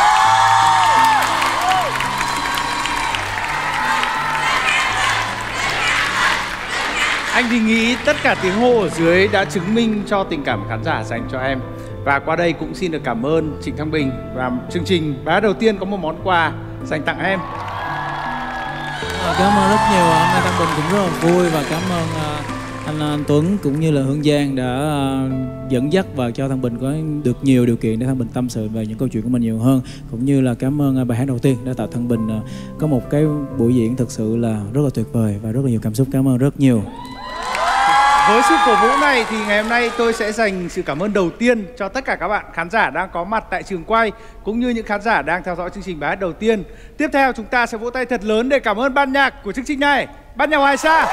Anh thì nghĩ tất cả tiếng hô ở dưới đã chứng minh cho tình cảm khán giả dành cho em. Và qua đây cũng xin được cảm ơn Trịnh Thăng Bình. Và chương trình bài hát đầu tiên có một món quà dành tặng em. Cảm ơn rất nhiều anh Thăng Bình, cũng rất là vui và cảm ơn anh, anh Tuấn cũng như là Hương Giang đã dẫn dắt và cho Thăng Bình có được nhiều điều kiện để Thăng Bình tâm sự về những câu chuyện của mình nhiều hơn, cũng như là cảm ơn bài hát đầu tiên đã tạo Thăng Bình có một cái buổi diễn thực sự là rất là tuyệt vời và rất là nhiều cảm xúc. Cảm ơn rất nhiều. Với sự cổ vũ này thì ngày hôm nay tôi sẽ dành sự cảm ơn đầu tiên cho tất cả các bạn khán giả đang có mặt tại trường quay, cũng như những khán giả đang theo dõi chương trình bài hát đầu tiên. Tiếp theo chúng ta sẽ vỗ tay thật lớn để cảm ơn ban nhạc của chương trình này, ban nhạc Hoài Sa.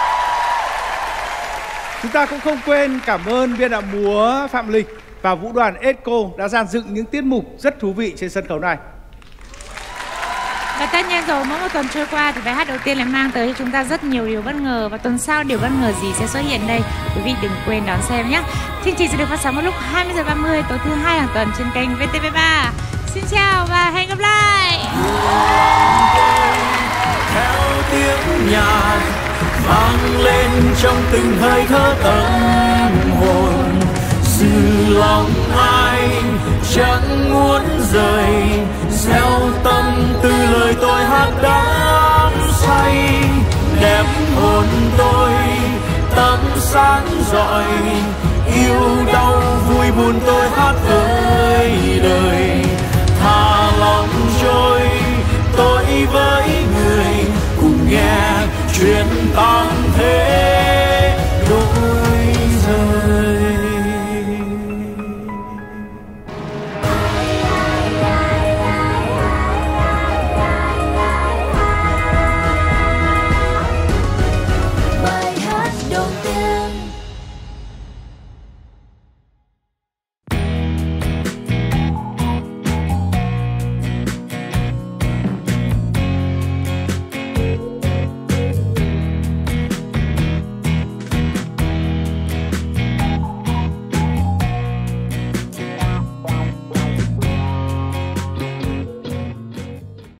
Chúng ta cũng không quên cảm ơn biên đạo múa Phạm Lịch và vũ đoàn Echo đã dàn dựng những tiết mục rất thú vị trên sân khấu này. Và tất nhiên rồi, mỗi một tuần trôi qua thì bài hát đầu tiên lại mang tới cho chúng ta rất nhiều điều bất ngờ. Và tuần sau điều bất ngờ gì sẽ xuất hiện đây? Quý vị đừng quên đón xem nhé. Chương trình sẽ được phát sóng vào lúc hai mươi giờ ba mươi tối thứ hai hàng tuần trên kênh vê tê vê ba. Xin chào và hẹn gặp lại. Theo tiếng nhạc vang lên trong từng hơi thở tâm hồn, dư lòng anh chẳng muốn rời, gieo tâm tư lời tôi hát đắm say, đẹp hồn tôi tấm sáng rọi, yêu đau vui buồn tôi hát vơi.